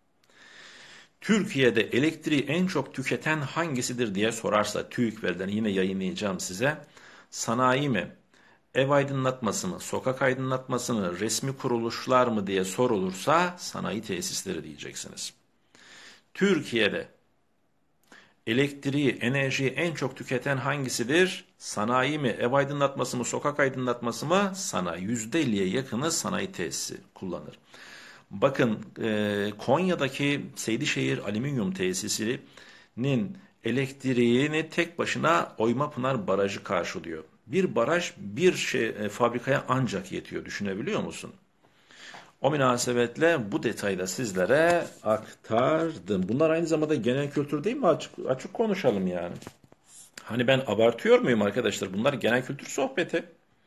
Türkiye'de elektriği en çok tüketen hangisidir diye sorarsa TÜİK verilerini yine yayınlayacağım size. Sanayi mi, ev aydınlatması mı, sokak aydınlatması mı, resmi kuruluşlar mı diye sorulursa sanayi tesisleri diyeceksiniz. Türkiye'de elektriği, enerjiyi en çok tüketen hangisidir? Sanayi mi, ev aydınlatması mı, sokak aydınlatması mı? Sanayi. yüzde elliye yakını sanayi tesisi kullanır. Bakın e, Konya'daki Seydişehir Alüminyum Tesisi'nin elektriğini tek başına Oymapınar Barajı karşılıyor. Bir baraj bir şey, e, fabrikaya ancak yetiyor. Düşünebiliyor musun? O münasebetle bu detayı da sizlere aktardım. Bunlar aynı zamanda genel kültür değil mi? Açık, açık konuşalım yani. Hani ben abartıyor muyum arkadaşlar? Bunlar genel kültür sohbeti.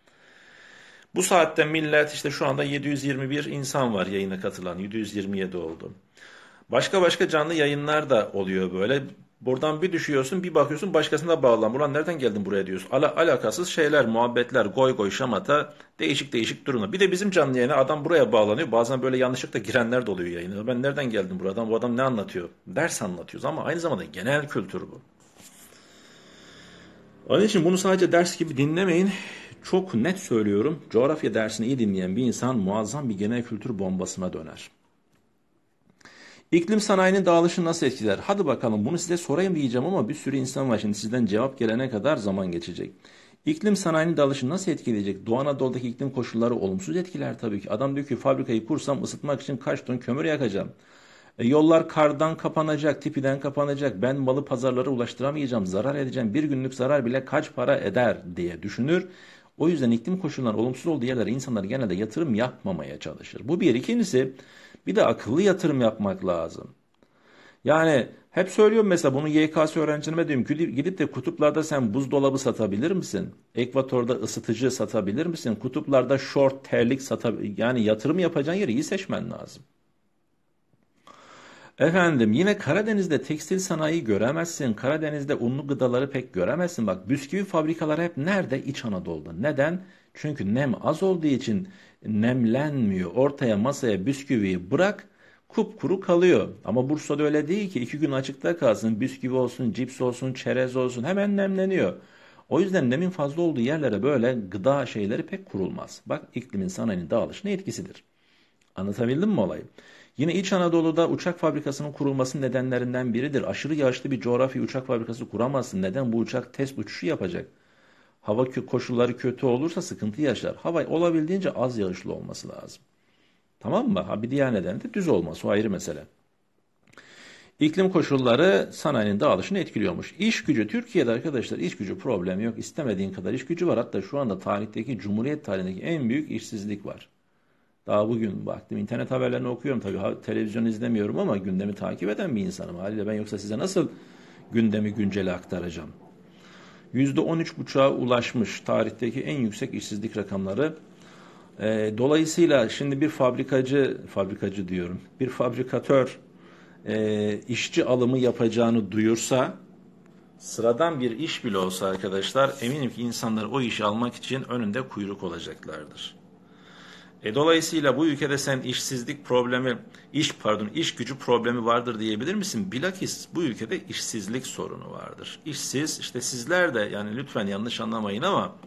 Bu saatte millet işte şu anda yedi yüz yirmi bir insan var yayına katılan. yedi yüz yirmi yedi oldu. Başka başka canlı yayınlar da oluyor böyle. Buradan bir düşüyorsun bir bakıyorsun başkasına bağlan. Ulan nereden geldin buraya diyorsun. Ala, alakasız şeyler, muhabbetler, goy goy şamata, değişik değişik durumlar. Bir de bizim canlı yayına adam buraya bağlanıyor. Bazen böyle yanlışlıkla girenler de oluyor yayına. Ben nereden geldim buradan? Bu adam ne anlatıyor? Ders anlatıyoruz ama aynı zamanda genel kültür bu. Onun için bunu sadece ders gibi dinlemeyin. Çok net söylüyorum. Coğrafya dersini iyi dinleyen bir insan muazzam bir genel kültür bombasına döner. İklim sanayinin dağılışı nasıl etkiler? Hadi bakalım bunu size sorayım diyeceğim ama bir sürü insan var. Şimdi sizden cevap gelene kadar zaman geçecek. İklim sanayinin dağılışı nasıl etkileyecek? Doğu Anadolu'daki iklim koşulları olumsuz etkiler tabii ki. Adam diyor ki fabrikayı kursam ısıtmak için kaç ton kömür yakacağım. E, yollar kardan kapanacak, tipiden kapanacak. Ben malı pazarlara ulaştıramayacağım, zarar edeceğim. Bir günlük zarar bile kaç para eder diye düşünür. O yüzden iklim koşulları olumsuz olduğu yerlere insanlar genelde yatırım yapmamaya çalışır. Bu bir. İkincisi bir de akıllı yatırım yapmak lazım. Yani hep söylüyorum mesela bunu Y K S öğrencilerime diyorum. Gidip de kutuplarda sen buzdolabı satabilir misin? Ekvatorda ısıtıcı satabilir misin? Kutuplarda şort, terlik satabilir. Yani yatırım yapacağın yeri iyi seçmen lazım. Efendim yine Karadeniz'de tekstil sanayi göremezsin. Karadeniz'de unlu gıdaları pek göremezsin. Bak bisküvi fabrikaları hep nerede? İç Anadolu'da. Neden? Çünkü nem az olduğu için nemlenmiyor. Ortaya masaya bisküviyi bırak kupkuru kalıyor. Ama Bursa'da öyle değil ki iki gün açıkta kalsın. Bisküvi olsun, cips olsun, çerez olsun hemen nemleniyor. O yüzden nemin fazla olduğu yerlere böyle gıda şeyleri pek kurulmaz. Bak iklimin sanayinin dağılışına etkisidir. Anlatabildim mi olayı? Yine İç Anadolu'da uçak fabrikasının kurulmasının nedenlerinden biridir. Aşırı yağışlı bir coğrafya uçak fabrikası kuramazsın. Neden? Bu uçak test uçuşu yapacak. Hava koşulları kötü olursa sıkıntı yaşar. Hava olabildiğince az yağışlı olması lazım. Tamam mı? Ha bir diğer neden de düz olması. O ayrı mesele. İklim koşulları sanayinin dağılışını etkiliyormuş. İş gücü, Türkiye'de arkadaşlar iş gücü problemi yok. İstemediğin kadar iş gücü var. Hatta şu anda tarihteki, Cumhuriyet tarihindeki en büyük işsizlik var. Daha bugün baktım internet haberlerini okuyorum tabii televizyon izlemiyorum ama gündemi takip eden bir insanım haliyle ben yoksa size nasıl gündemi güncele aktaracağım. yüzde on üç buçuğa ulaşmış tarihteki en yüksek işsizlik rakamları. E, dolayısıyla şimdi bir fabrikacı, fabrikacı diyorum, bir fabrikatör e, işçi alımı yapacağını duyursa sıradan bir iş bile olsa arkadaşlar eminim ki insanlar o işi almak için önünde kuyruk olacaklardır. E dolayısıyla bu ülkede sen işsizlik problemi, iş pardon iş gücü problemi vardır diyebilir misin? Bilakis bu ülkede işsizlik sorunu vardır. İşsiz işte sizler de yani lütfen yanlış anlamayın ama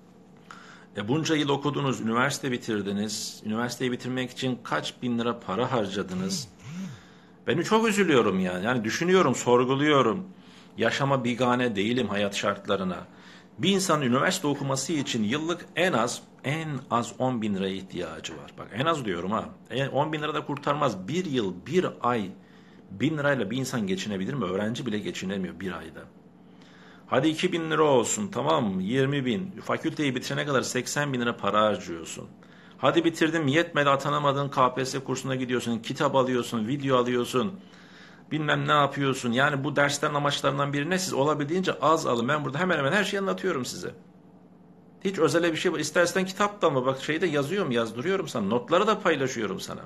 e bunca yıl okudunuz, üniversite bitirdiniz. Üniversiteyi bitirmek için kaç bin lira para harcadınız? Ben çok üzülüyorum yani. Yani düşünüyorum, sorguluyorum. Yaşama bigane değilim hayat şartlarına. Bir insanın üniversite okuması için yıllık en az en az on bin liraya ihtiyacı var. Bak en az diyorum ha. on bin lira da kurtarmaz. Bir yıl, bir ay bin lirayla bir insan geçinebilir mi? Öğrenci bile geçinemiyor bir ayda. Hadi iki bin lira olsun tamam mı? yirmi bin. Fakülteyi bitirene kadar seksen bin lira para harcıyorsun. Hadi bitirdim yetmedi atanamadın K P S S kursuna gidiyorsun. Kitap alıyorsun, video alıyorsun. Bilmem ne yapıyorsun. Yani bu derslerin amaçlarından biri ne? Siz olabildiğince az alın. Ben burada hemen hemen her şeyi anlatıyorum size. Hiç özele bir şey var. İstersen kitap da mı? Bak şeyde yazıyorum, yazdırıyorum sana. Notları da paylaşıyorum sana.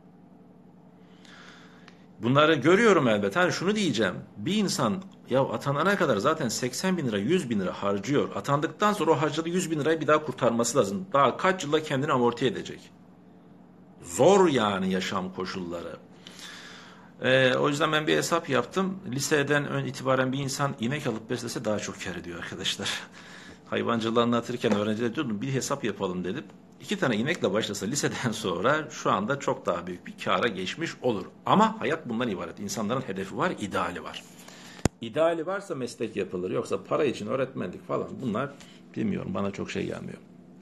Bunları görüyorum elbette. Hani şunu diyeceğim. Bir insan ya atanana kadar zaten seksen bin lira, yüz bin lira harcıyor. Atandıktan sonra o harcadığı yüz bin lirayı bir daha kurtarması lazım. Daha kaç yılda kendini amorti edecek. Zor yani yaşam koşulları. Ee, o yüzden ben bir hesap yaptım. Liseden ön itibaren bir insan inek alıp beslese daha çok kar ediyor arkadaşlar. Hayvancılığı anlatırken öğrencilere diyordum bir hesap yapalım dedim. İki tane inekle başlasa liseden sonra şu anda çok daha büyük bir kâra geçmiş olur. Ama hayat bundan ibaret. İnsanların hedefi var, ideali var. İdeali varsa meslek yapılır. Yoksa para için öğretmenlik falan bunlar bilmiyorum bana çok şey gelmiyor.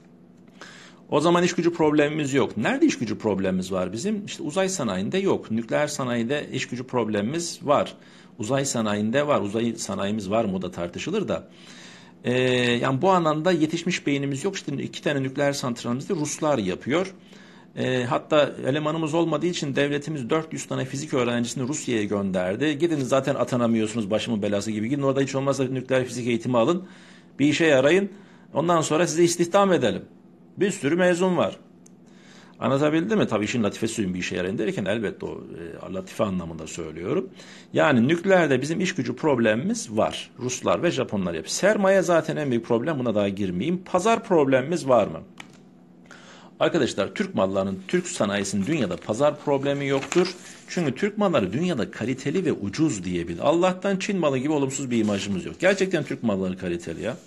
O zaman iş gücü problemimiz yok. Nerede iş gücü problemimiz var bizim? İşte uzay sanayinde yok. Nükleer sanayide iş gücü problemimiz var. Uzay sanayinde var. Uzay sanayimiz var mı o da tartışılır da. Ee, yani bu anlamda yetişmiş beynimiz yok. İşte iki tane nükleer santralimizi Ruslar yapıyor. Ee, hatta elemanımız olmadığı için devletimiz dört yüz tane fizik öğrencisini Rusya'ya gönderdi. Gidin zaten atanamıyorsunuz başımın belası gibi. Gidin orada hiç olmazsa nükleer fizik eğitimi alın. Bir işe yarayın. Ondan sonra sizi istihdam edelim. Bir sürü mezun var. Anlatabildim mi? Tabii işin latifesi bir işe yarayın derken elbette o e, latife anlamında söylüyorum. Yani nükleerde bizim iş gücü problemimiz var. Ruslar ve Japonlar yapıyor. Sermaye zaten en büyük problem. Buna daha girmeyeyim. Pazar problemimiz var mı? Arkadaşlar Türk mallarının, Türk sanayisinin dünyada pazar problemi yoktur. Çünkü Türk malları dünyada kaliteli ve ucuz diyebilir. Allah'tan Çin malı gibi olumsuz bir imajımız yok. Gerçekten Türk malları kaliteli ya.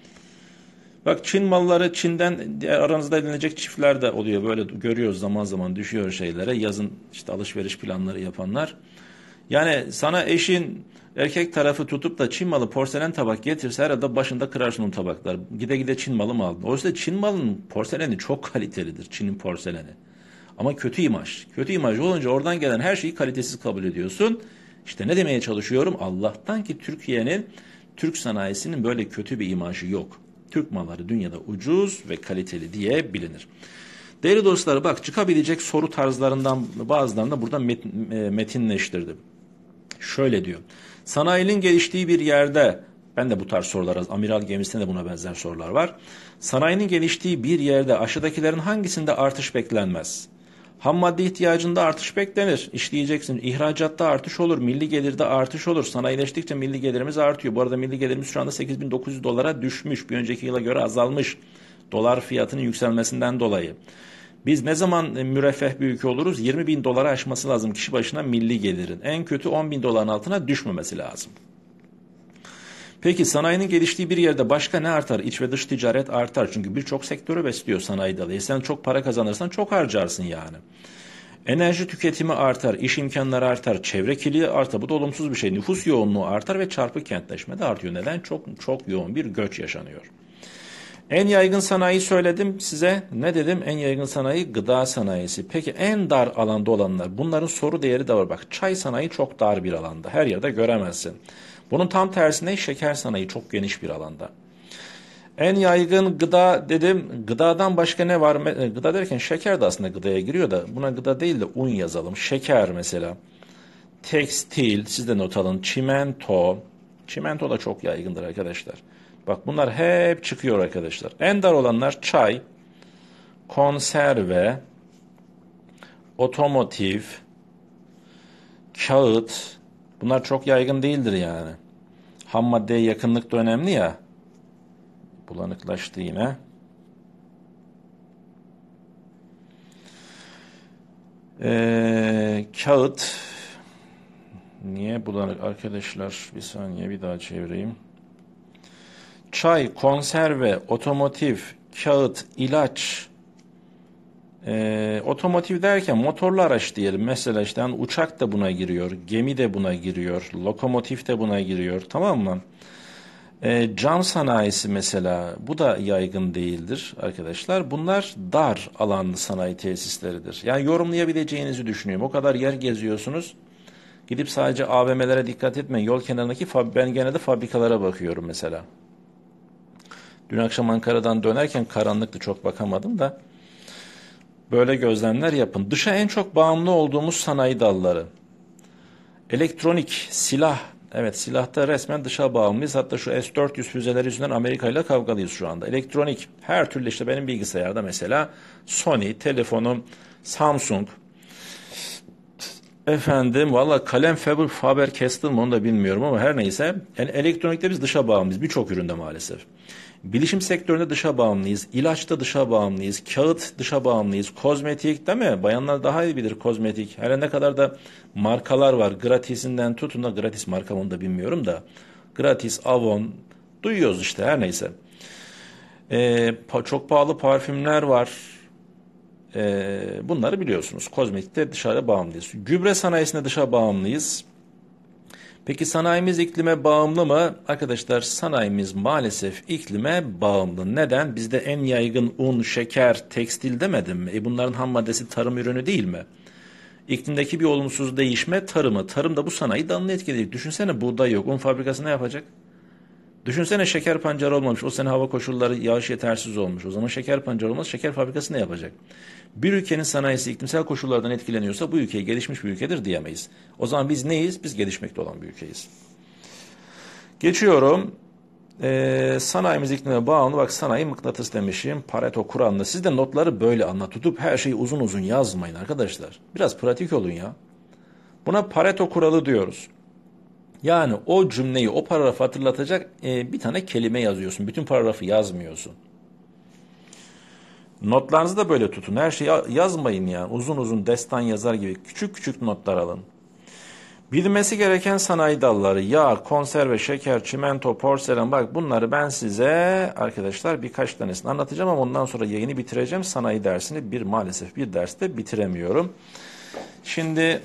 Bak Çin malları Çin'den aranızda edinilecek çiftler de oluyor. Böyle görüyoruz zaman zaman düşüyor şeylere. Yazın işte alışveriş planları yapanlar. Yani sana eşin erkek tarafı tutup da Çin malı porselen tabak getirse herhalde başında kırarsın o tabaklar. Gide gide Çin malı mı aldın? Oysa Çin malının porseleni çok kalitelidir. Çin'in porseleni. Ama kötü imaj. Kötü imaj olunca oradan gelen her şeyi kalitesiz kabul ediyorsun. İşte ne demeye çalışıyorum? Allah'tan ki Türkiye'nin, Türk sanayisinin böyle kötü bir imajı yok. Türk malları dünyada ucuz ve kaliteli diye bilinir. Değerli dostlar bak çıkabilecek soru tarzlarından bazılarını da burada metinleştirdim. Şöyle diyor. Sanayinin geliştiği bir yerde, ben de bu tarz sorular az, amiral gemisinde de buna benzer sorular var. Sanayinin geliştiği bir yerde aşağıdakilerin hangisinde artış beklenmez? Ham madde ihtiyacında artış beklenir. İşleyeceksin. İhracatta artış olur. Milli gelirde artış olur. Sanayileştikçe milli gelirimiz artıyor. Bu arada milli gelirimiz şu anda sekiz bin dokuz yüz dolara düşmüş. Bir önceki yıla göre azalmış. Dolar fiyatının yükselmesinden dolayı. Biz ne zaman müreffeh bir ülke oluruz? yirmi bin dolara aşması lazım kişi başına milli gelirin. En kötü on bin doların altına düşmemesi lazım. Peki sanayinin geliştiği bir yerde başka ne artar? İç ve dış ticaret artar. Çünkü birçok sektörü besliyor sanayi dalı. E sen çok para kazanırsan çok harcarsın yani. Enerji tüketimi artar, iş imkanları artar, çevre kirliliği artar. Bu da olumsuz bir şey. Nüfus yoğunluğu artar ve çarpık kentleşme de artıyor. Neden? Çok çok yoğun bir göç yaşanıyor. En yaygın sanayi söyledim size. Ne dedim? En yaygın sanayi gıda sanayisi. Peki en dar alanda olanlar. Bunların soru değeri de var. Bak çay sanayi çok dar bir alanda. Her yerde göremezsin. Bunun tam tersine şeker sanayi çok geniş bir alanda. En yaygın gıda dedim. Gıdadan başka ne var? Gıda derken şeker de aslında gıdaya giriyor da buna gıda değil de un yazalım. Şeker mesela. Tekstil, siz de not alın. Çimento. Çimento da çok yaygındır arkadaşlar. Bak bunlar hep çıkıyor arkadaşlar. En dar olanlar çay, konserve, otomotiv, kağıt. Bunlar çok yaygın değildir yani. Ham maddeye yakınlık da önemli ya. Bulanıklaştı yine. Ee, kağıt. Niye bulanık arkadaşlar? Bir saniye bir daha çevireyim. Çay, konserve, otomotiv, kağıt, ilaç. Ee, otomotiv derken motorlu araç diyelim. Mesela işte hani uçak da buna giriyor, gemi de buna giriyor, lokomotif de buna giriyor. Tamam mı? Ee, cam sanayisi mesela bu da yaygın değildir arkadaşlar. Bunlar dar alanlı sanayi tesisleridir. Yani yorumlayabileceğinizi düşünüyorum. O kadar yer geziyorsunuz. Gidip sadece A V M'lere dikkat etmeyin. Yol kenarındaki ben gene de fabrikalara bakıyorum mesela. Dün akşam Ankara'dan dönerken karanlıktı çok bakamadım da. Böyle gözlemler yapın. Dışa en çok bağımlı olduğumuz sanayi dalları. Elektronik, silah. Evet silahta resmen dışa bağımlıyız. Hatta şu S dört yüz füzeleri yüzünden Amerika ile kavgalıyız şu anda. Elektronik her türlü işte benim bilgisayarda mesela Sony, telefonum, Samsung. Efendim valla kalem Faber, Faber Castell mı onu da bilmiyorum ama her neyse. Yani elektronikte biz dışa bağımlıyız birçok üründe maalesef. Bilişim sektöründe dışa bağımlıyız. İlaçta dışa bağımlıyız. Kağıt dışa bağımlıyız. Kozmetik değil mi? Bayanlar daha iyi bilir kozmetik. Her ne kadar da markalar var. Gratis'inden tutun da gratis marka onu da bilmiyorum da. Gratis, Avon duyuyoruz işte her neyse. Ee, çok pahalı parfümler var. Ee, bunları biliyorsunuz. Kozmetikte dışarıya bağımlıyız. Gübre sanayisinde dışa bağımlıyız. Peki sanayimiz iklime bağımlı mı? Arkadaşlar sanayimiz maalesef iklime bağımlı. Neden? Bizde en yaygın un, şeker, tekstil demedim mi? E bunların ham maddesi tarım ürünü değil mi? İklimdeki bir olumsuz değişme tarımı. Tarım da bu sanayi dalını etkileyecek. Düşünsene buğday yok. Un fabrikası ne yapacak? Düşünsene şeker pancarı olmamış. O sene hava koşulları yağış yetersiz olmuş. O zaman şeker pancarı olmaz. Şeker fabrikası ne yapacak? Bir ülkenin sanayisi iklimsel koşullardan etkileniyorsa bu ülke gelişmiş bir ülkedir diyemeyiz. O zaman biz neyiz? Biz gelişmekte olan bir ülkeyiz. Geçiyorum. Ee, sanayimiz iklime bağımlı. Bak sanayi mıknatıs demişim. Pareto kuralını. Siz de notları böyle anlat. Tutup her şeyi uzun uzun yazmayın arkadaşlar. Biraz pratik olun ya. Buna Pareto kuralı diyoruz. Yani o cümleyi, o paragrafı hatırlatacak e, bir tane kelime yazıyorsun. Bütün paragrafı yazmıyorsun. Notlarınızı da böyle tutun. Her şeyi yazmayın yani. Uzun uzun destan yazar gibi küçük küçük notlar alın. Bilmesi gereken sanayi dalları, yağ, konserve, şeker, çimento, porselen. Bak bunları ben size arkadaşlar birkaç tanesini anlatacağım ama ondan sonra yayını bitireceğim. Sanayi dersini bir maalesef bir derste bitiremiyorum. Şimdi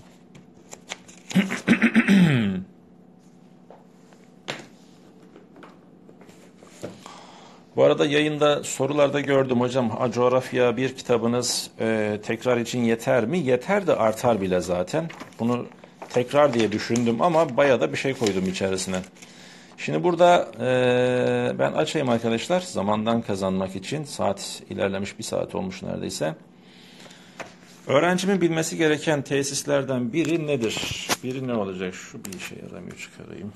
bu arada yayında sorularda gördüm hocam coğrafya bir kitabınız e, tekrar için yeter mi? Yeter de artar bile zaten. Bunu tekrar diye düşündüm ama bayağı da bir şey koydum içerisine. Şimdi burada e, ben açayım arkadaşlar zamandan kazanmak için. Saat ilerlemiş bir saat olmuş neredeyse. Öğrencimin bilmesi gereken tesislerden biri nedir? Biri ne olacak? Şu bir işe yaramıyor çıkarayım.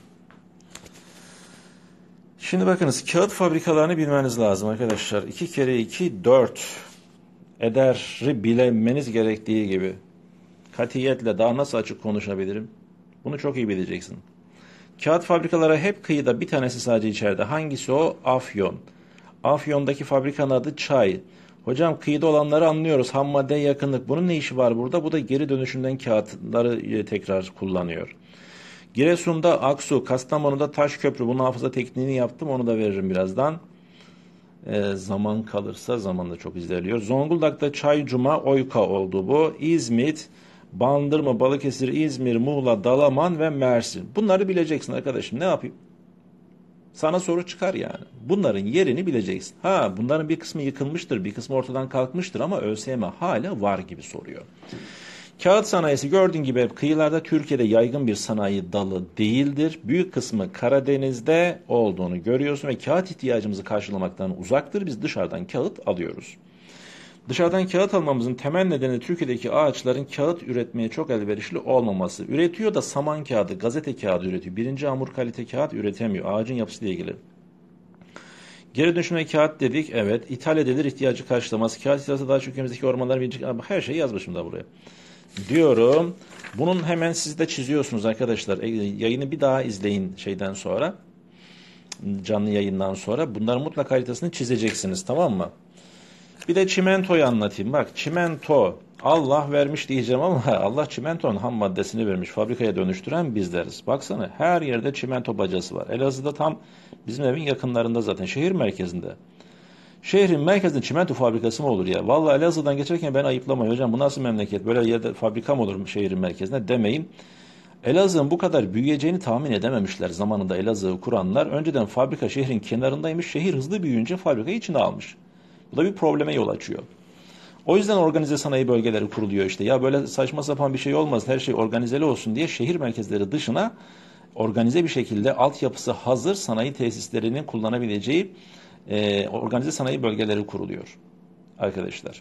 Şimdi bakınız kağıt fabrikalarını bilmeniz lazım arkadaşlar. iki kere iki dört. ederi bilemeniz gerektiği gibi. Katiyetle daha nasıl açık konuşabilirim? Bunu çok iyi bileceksin. Kağıt fabrikaları hep kıyıda, bir tanesi sadece içeride. Hangisi o? Afyon. Afyon'daki fabrikanın adı Çay. Hocam kıyıda olanları anlıyoruz. Ham maddeye yakınlık. Bunun ne işi var burada? Bu da geri dönüşümden kağıtları tekrar kullanıyor. Giresun'da Aksu, Kastamonu'da Taşköprü. Bunun hafıza tekniğini yaptım. Onu da veririm birazdan. E, zaman kalırsa, zaman da çok ilerliyor. Zonguldak'ta Çaycuma, Oyka oldu bu. İzmit, Bandırma, Balıkesir, İzmir, Muğla, Dalaman ve Mersin. Bunları bileceksin arkadaşım. Ne yapayım? Sana soru çıkar yani. Bunların yerini bileceksin. Ha, bunların bir kısmı yıkılmıştır, bir kısmı ortadan kalkmıştır ama ÖSYM hala var gibi soruyor. Kağıt sanayisi gördüğün gibi hep kıyılarda, Türkiye'de yaygın bir sanayi dalı değildir. Büyük kısmı Karadeniz'de olduğunu görüyorsun ve kağıt ihtiyacımızı karşılamaktan uzaktır. Biz dışarıdan kağıt alıyoruz. Dışarıdan kağıt almamızın temel nedeni Türkiye'deki ağaçların kağıt üretmeye çok elverişli olmaması. Üretiyor da saman kağıdı, gazete kağıdı üretiyor. Birinci hamur kalite kağıt üretemiyor. Ağacın yapısıyla ilgili. Geri dönüşümde kağıt dedik. Evet. İthal edilir, ihtiyacı karşılaması. Kağıt ithalatı daha çok ülkemizdeki ormanlar, birinci... her şeyi yazmışım da buraya. Diyorum. Bunun hemen siz de çiziyorsunuz arkadaşlar. Yayını bir daha izleyin şeyden sonra. Canlı yayından sonra. Bunların mutlaka haritasını çizeceksiniz, tamam mı? Bir de çimentoyu anlatayım. Bak, çimento Allah vermiş diyeceğim ama Allah çimentonun ham maddesini vermiş. Fabrikaya dönüştüren bizleriz. Baksana, her yerde çimento bacası var. Elazığ'da tam bizim evin yakınlarında zaten. Şehir merkezinde. Şehrin merkezinde çimento fabrikası mı olur ya? Vallahi Elazığ'dan geçerken ben ayıplamayın. Hocam bu nasıl memleket? Böyle yerde fabrika mı olur şehrin merkezinde demeyin. Elazığ'ın bu kadar büyüyeceğini tahmin edememişler zamanında Elazığ'ı kuranlar. Önceden fabrika şehrin kenarındaymış. Şehir hızlı büyüyünce fabrikayı içine almış. Bu da bir probleme yol açıyor. O yüzden organize sanayi bölgeleri kuruluyor işte. Ya böyle saçma sapan bir şey olmaz, her şey organizeli olsun diye şehir merkezleri dışına organize bir şekilde altyapısı hazır sanayi tesislerinin kullanabileceği e, organize sanayi bölgeleri kuruluyor arkadaşlar.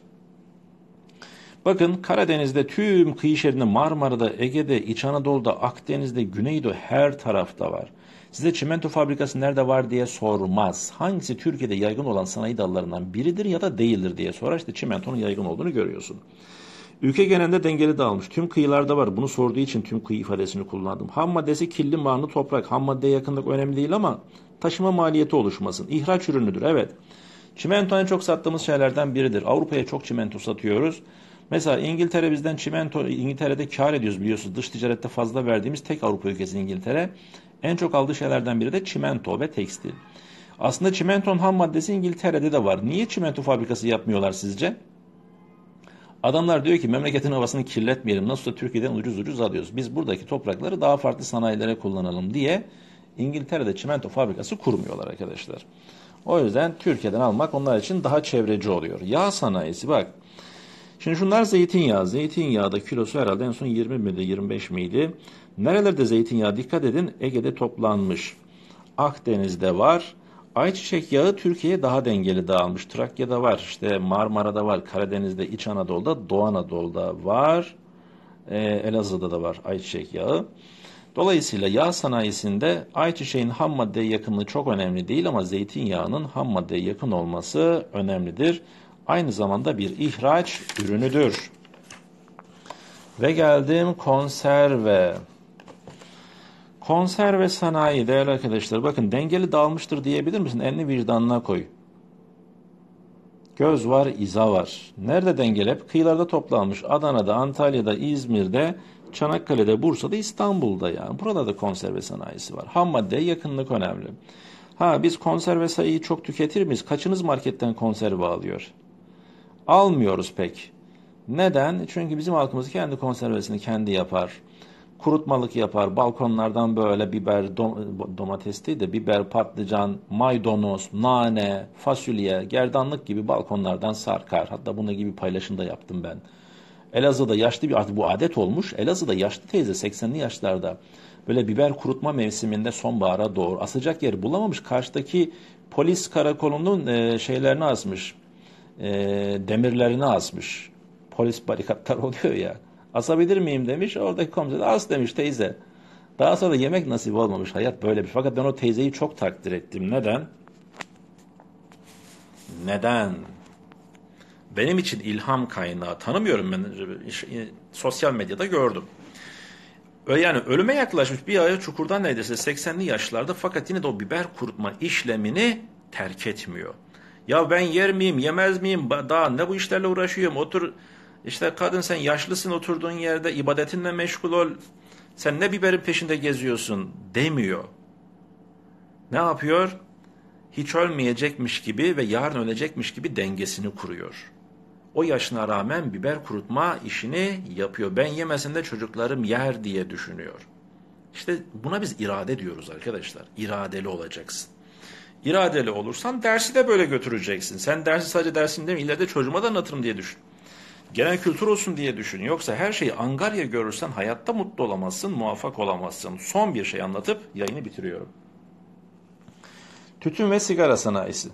Bakın Karadeniz'de tüm kıyı şeridinde, Marmara'da, Ege'de, İç Anadolu'da, Akdeniz'de, Güneydoğu her tarafta var. Size çimento fabrikası nerede var diye sormaz. Hangisi Türkiye'de yaygın olan sanayi dallarından biridir ya da değildir diye sorar. İşte çimentonun yaygın olduğunu görüyorsun. Ülke genelinde dengeli dağılmış. Tüm kıyılarda var. Bunu sorduğu için tüm kıyı ifadesini kullandım. Ham maddesi kirli, marlı toprak. Ham maddeye yakınlık önemli değil ama taşıma maliyeti oluşmasın. İhraç ürünüdür. Evet. Çimento en çok sattığımız şeylerden biridir. Avrupa'ya çok çimento satıyoruz. Mesela İngiltere bizden çimento, İngiltere'de kar ediyoruz biliyorsunuz. Dış ticarette fazla verdiğimiz tek Avrupa ülkesi İngiltere. En çok aldığı şeylerden biri de çimento ve tekstil. Aslında çimentonun ham maddesi İngiltere'de de var. Niye çimento fabrikası yapmıyorlar sizce? Adamlar diyor ki memleketin havasını kirletmeyelim. Nasılsa Türkiye'den ucuz ucuz alıyoruz. Biz buradaki toprakları daha farklı sanayilere kullanalım diye İngiltere'de çimento fabrikası kurmuyorlar arkadaşlar. O yüzden Türkiye'den almak onlar için daha çevreci oluyor. Yağ sanayisi bak. Şimdi şunlar zeytinyağı. Zeytinyağı da kilosu herhalde en son yirmi miydi, yirmi beş miydi? Nerelerde zeytinyağı? Dikkat edin. Ege'de toplanmış. Akdeniz'de var. Ayçiçek yağı Türkiye'ye daha dengeli dağılmış. Trakya'da var. İşte Marmara'da var. Karadeniz'de, İç Anadolu'da, Doğu Anadolu'da var. Ee, Elazığ'da da var ayçiçek yağı. Dolayısıyla yağ sanayisinde ayçiçeğin ham maddeye yakınlığı çok önemli değil ama zeytinyağının ham maddeye yakın olması önemlidir. Aynı zamanda bir ihraç ürünüdür. Ve geldim konserve. Konserve sanayi değerli arkadaşlar. Bakın dengeli dağılmıştır diyebilir misin? Elini vicdanına koy. Göz var, iza var. Nerede dengeli? Hep kıyılarda toplanmış. Adana'da, Antalya'da, İzmir'de, Çanakkale'de, Bursa'da, İstanbul'da yani. Burada da konserve sanayisi var. Ham maddeye yakınlık önemli. Ha biz konserve sayıyı çok tüketir miyiz? Kaçınız marketten konserve alıyor? Almıyoruz pek. Neden? Çünkü bizim halkımız kendi konservesini kendi yapar. Kurutmalık yapar. Balkonlardan böyle biber, dom domates değil de biber, patlıcan, maydanoz, nane, fasulye, gerdanlık gibi balkonlardan sarkar. Hatta bunun gibi paylaşım da yaptım ben. Elazığ'da yaşlı bir artık bu adet olmuş. Elazığ'da yaşlı teyze seksenli yaşlarda böyle biber kurutma mevsiminde sonbahara doğru asacak yer bulamamış. Karşıdaki polis karakolunun e, şeylerini asmış. E, demirlerini asmış. Polis barikatlar oluyor ya. Asabilir miyim demiş. Oradaki komiser as demiş teyze. Daha sonra yemek nasip olmamış. Hayat böyle bir. Fakat ben o teyzeyi çok takdir ettim. Neden? Neden? benim için ilham kaynağı. Tanımıyorum ben. Sosyal medyada gördüm. Yani ölüme yaklaşmış bir ayağı çukurdan neredeyse seksenli yaşlarda, fakat yine de o biber kurutma işlemini terk etmiyor. Ya ben yer miyim, yemez miyim, daha ne bu işlerle uğraşıyorum, otur işte kadın, sen yaşlısın, oturduğun yerde ibadetinle meşgul ol, sen ne biberin peşinde geziyorsun demiyor. Ne yapıyor? Hiç ölmeyecekmiş gibi ve yarın ölecekmiş gibi dengesini kuruyor. O yaşına rağmen biber kurutma işini yapıyor. Ben yemesin de çocuklarım yer diye düşünüyor. İşte buna biz irade diyoruz arkadaşlar. İradeli olacaksın. İradeli olursan dersi de böyle götüreceksin. Sen dersi sadece dersin değil mi? İleride çocuğuma da anlatırım diye düşün. Genel kültür olsun diye düşün. Yoksa her şeyi angarya görürsen hayatta mutlu olamazsın, muvaffak olamazsın. Son bir şey anlatıp yayını bitiriyorum. Tütün ve sigara sanayisi.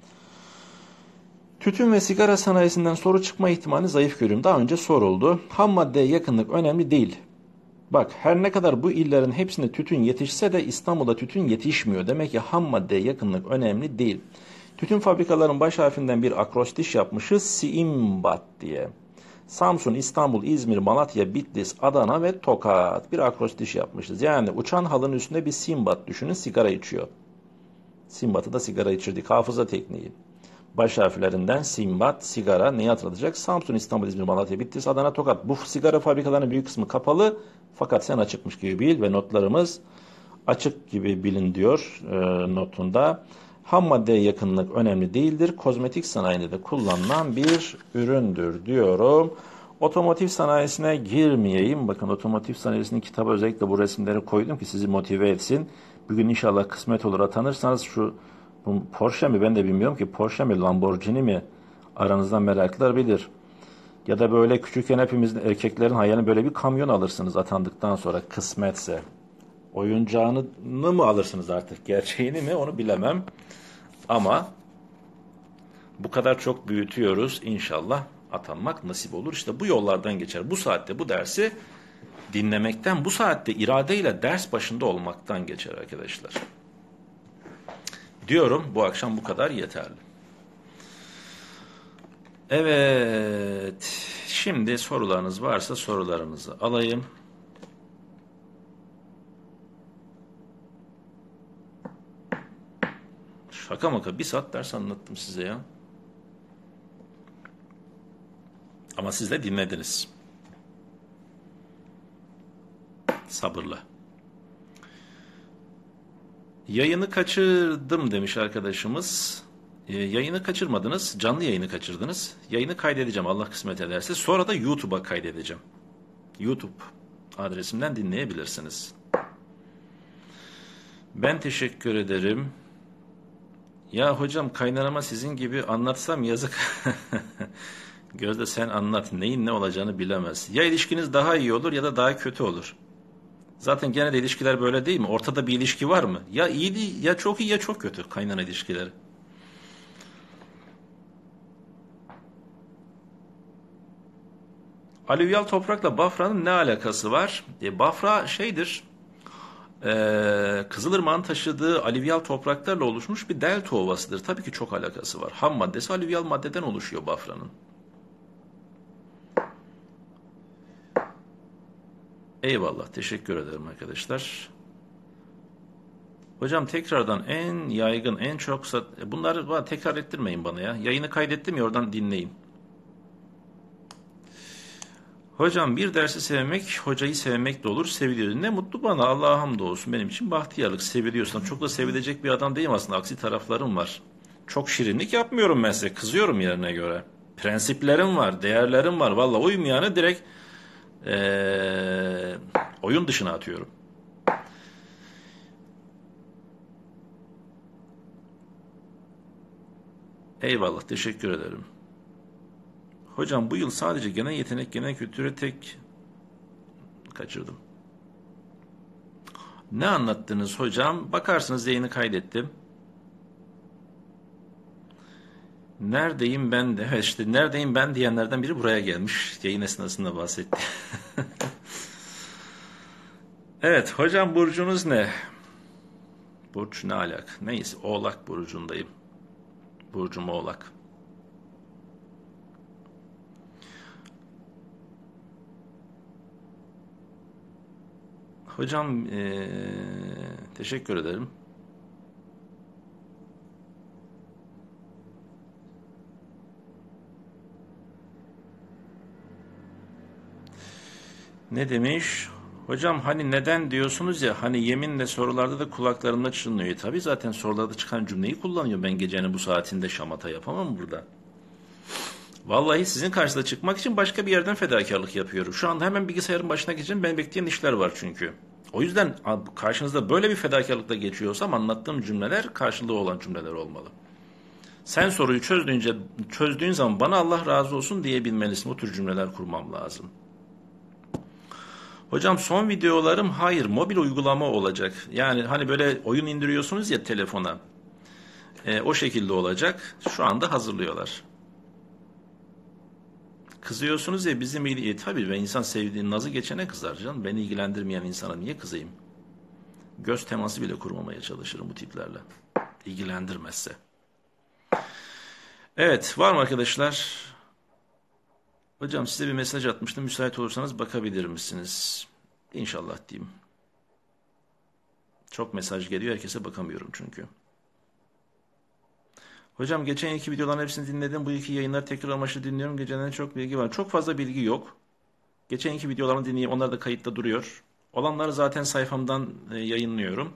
Tütün ve sigara sanayisinden soru çıkma ihtimali zayıf görüyorum. Daha önce soruldu. Ham maddeye yakınlık önemli değil. Bak, her ne kadar bu illerin hepsinde tütün yetişse de İstanbul'da tütün yetişmiyor. Demek ki ham maddeye yakınlık önemli değil. Tütün fabrikaların baş harfinden bir akrostiş yapmışız. Simbat diye. Samsun, İstanbul, İzmir, Malatya, Bitlis, Adana ve Tokat. Bir akrostiş yapmışız. Yani uçan halının üstünde bir simbat düşünün, sigara içiyor. Simbat'ı da sigara içirdik. Hafıza tekniği. Baş harflerinden simbat, sigara neyi hatırlatacak? Samsun, İstanbul, İzmir, Malatya, Bitlis, Adana, Tokat. Bu sigara fabrikalarının büyük kısmı kapalı. Fakat sen açıkmış gibi bil ve notlarımız açık gibi bilin diyor e, notunda. Ham maddeye yakınlık önemli değildir. Kozmetik sanayinde de kullanılan bir üründür diyorum. Otomotiv sanayisine girmeyeyim. Bakın, otomotiv sanayisinin kitabı özellikle bu resimleri koydum ki sizi motive etsin. Bugün inşallah kısmet olur, atanırsanız şu bu Porsche mi, ben de bilmiyorum ki, Porsche mi Lamborghini mi, aranızdan meraklılar bilir. Ya da böyle küçükken hepimizin, erkeklerin hayalini, böyle bir kamyon alırsınız atandıktan sonra kısmetse. Oyuncağını mı alırsınız artık, gerçeğini mi, onu bilemem. Ama bu kadar çok büyütüyoruz, inşallah atanmak nasip olur. İşte bu yollardan geçer. Bu saatte bu dersi dinlemekten, bu saatte iradeyle ders başında olmaktan geçer arkadaşlar. Diyorum, bu akşam bu kadar yeterli. Evet, şimdi sorularınız varsa sorularınızı alayım. Şaka maka bir saat ders anlattım size ya. Ama siz de dinlediniz. Sabırla. Yayını kaçırdım demiş arkadaşımız. E, yayını kaçırmadınız, canlı yayını kaçırdınız. Yayını kaydedeceğim Allah kısmet ederse. Sonra da YouTube'a kaydedeceğim. YouTube adresimden dinleyebilirsiniz. Ben teşekkür ederim. Ya hocam, kaynanama sizin gibi anlatsam yazık. Gözde, sen anlat. Neyin ne olacağını bilemez. Ya ilişkiniz daha iyi olur ya da daha kötü olur. Zaten genelde ilişkiler böyle değil mi? Ortada bir ilişki var mı? Ya iyi değil, ya çok iyi ya çok kötü kaynana ilişkileri. Alüvyal toprakla Bafra'nın ne alakası var? E, Bafra şeydir, e, Kızılırmak'ın taşıdığı alüvyal topraklarla oluşmuş bir delta ovasıdır. Tabii ki çok alakası var. Ham maddesi alüvyal maddeden oluşuyor Bafra'nın. Eyvallah, teşekkür ederim arkadaşlar. Hocam tekrardan en yaygın, en çok sat... Bunları bana tekrar ettirmeyin bana ya. Yayını kaydettim ya, oradan dinleyin. Hocam, bir dersi sevmek, hocayı sevmek de olur, seviliyor. Ne mutlu bana, Allah'a hamdolsun, benim için bahtiyarlık, seviliyorsam. Çok da sevilecek bir adam değilim aslında, aksi taraflarım var. Çok şirinlik yapmıyorum ben size, kızıyorum yerine göre. Prensiplerim var, değerlerim var. Vallahi uymayanı direkt ee, oyun dışına atıyorum. Eyvallah, teşekkür ederim. Hocam, bu yıl sadece genel yetenek, genel kültüre tek kaçırdım. Ne anlattınız hocam? Bakarsınız, yayını kaydettim. Neredeyim ben de? Evet, işte neredeyim ben diyenlerden biri buraya gelmiş. Yayın esnasında bahsetti. Evet hocam, burcunuz ne? Burç ne alak? Neyse, Oğlak burcundayım. Burcum Oğlak. hocam ee, teşekkür ederim. Ne demiş? Hocam hani neden diyorsunuz ya, hani yeminle sorularda da kulaklarımda çınlıyor. E, tabii zaten sorularda çıkan cümleyi kullanıyor. Ben gecenin bu saatinde şamata yapamam burada. Vallahi sizin karşısına çıkmak için başka bir yerden fedakarlık yapıyorum. Şu anda hemen bilgisayarın başına geçeceğim. Ben bekleyen işler var çünkü. O yüzden karşınızda böyle bir fedakarlıkla geçiyorsam anlattığım cümleler karşılığı olan cümleler olmalı. Sen soruyu çözdüğünce, çözdüğün zaman bana Allah razı olsun diyebilmelisin. O tür cümleler kurmam lazım. Hocam son videolarım hayır mobil uygulama olacak. Yani hani böyle oyun indiriyorsunuz ya telefona. E, o şekilde olacak. Şu anda hazırlıyorlar. Kızıyorsunuz ya bizim iyi. E, tabii ben insan sevdiğin nazı geçene kızar canım. Beni ilgilendirmeyen insana niye kızayım? Göz teması bile kurmamaya çalışırım bu tiplerle. İlgilendirmezse. Evet, var mı arkadaşlar? Hocam size bir mesaj atmıştım. Müsait olursanız bakabilir misiniz? İnşallah diyeyim. Çok mesaj geliyor. Herkese bakamıyorum çünkü. Hocam geçen iki videoların hepsini dinledim. Bu iki yayınları tekrar amaçlı dinliyorum. Geceden çok bilgi var. Çok fazla bilgi yok. Geçen iki videolarını dinleyeyim. Onlar da kayıtta duruyor. Olanları zaten sayfamdan yayınlıyorum.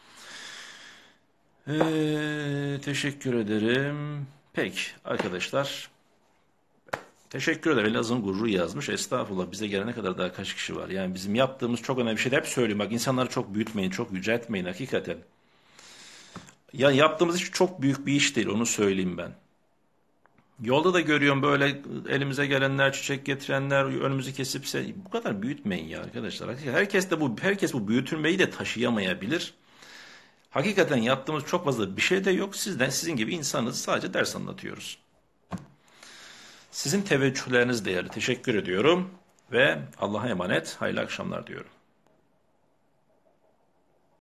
Ee, teşekkür ederim. Peki arkadaşlar. Teşekkür ederim. Elazığ'ın gururu yazmış. Estağfurullah, bize gelene kadar daha kaç kişi var? Yani bizim yaptığımız çok önemli bir şey. Hep söyleyeyim bak, insanları çok büyütmeyin, çok yüceltmeyin hakikaten. Ya yaptığımız iş çok büyük bir iş değil, onu söyleyeyim ben. Yolda da görüyorum böyle elimize gelenler, çiçek getirenler, önümüzü kesipse bu kadar büyütmeyin ya arkadaşlar. Herkes de bu herkes bu büyütülmeyi de taşıyamayabilir. Hakikaten yaptığımız çok fazla bir şey de yok. Sizden sizin gibi insanız, sadece ders anlatıyoruz. Sizin teveccühleriniz değerli. Teşekkür ediyorum ve Allah'a emanet. Hayırlı akşamlar diyorum.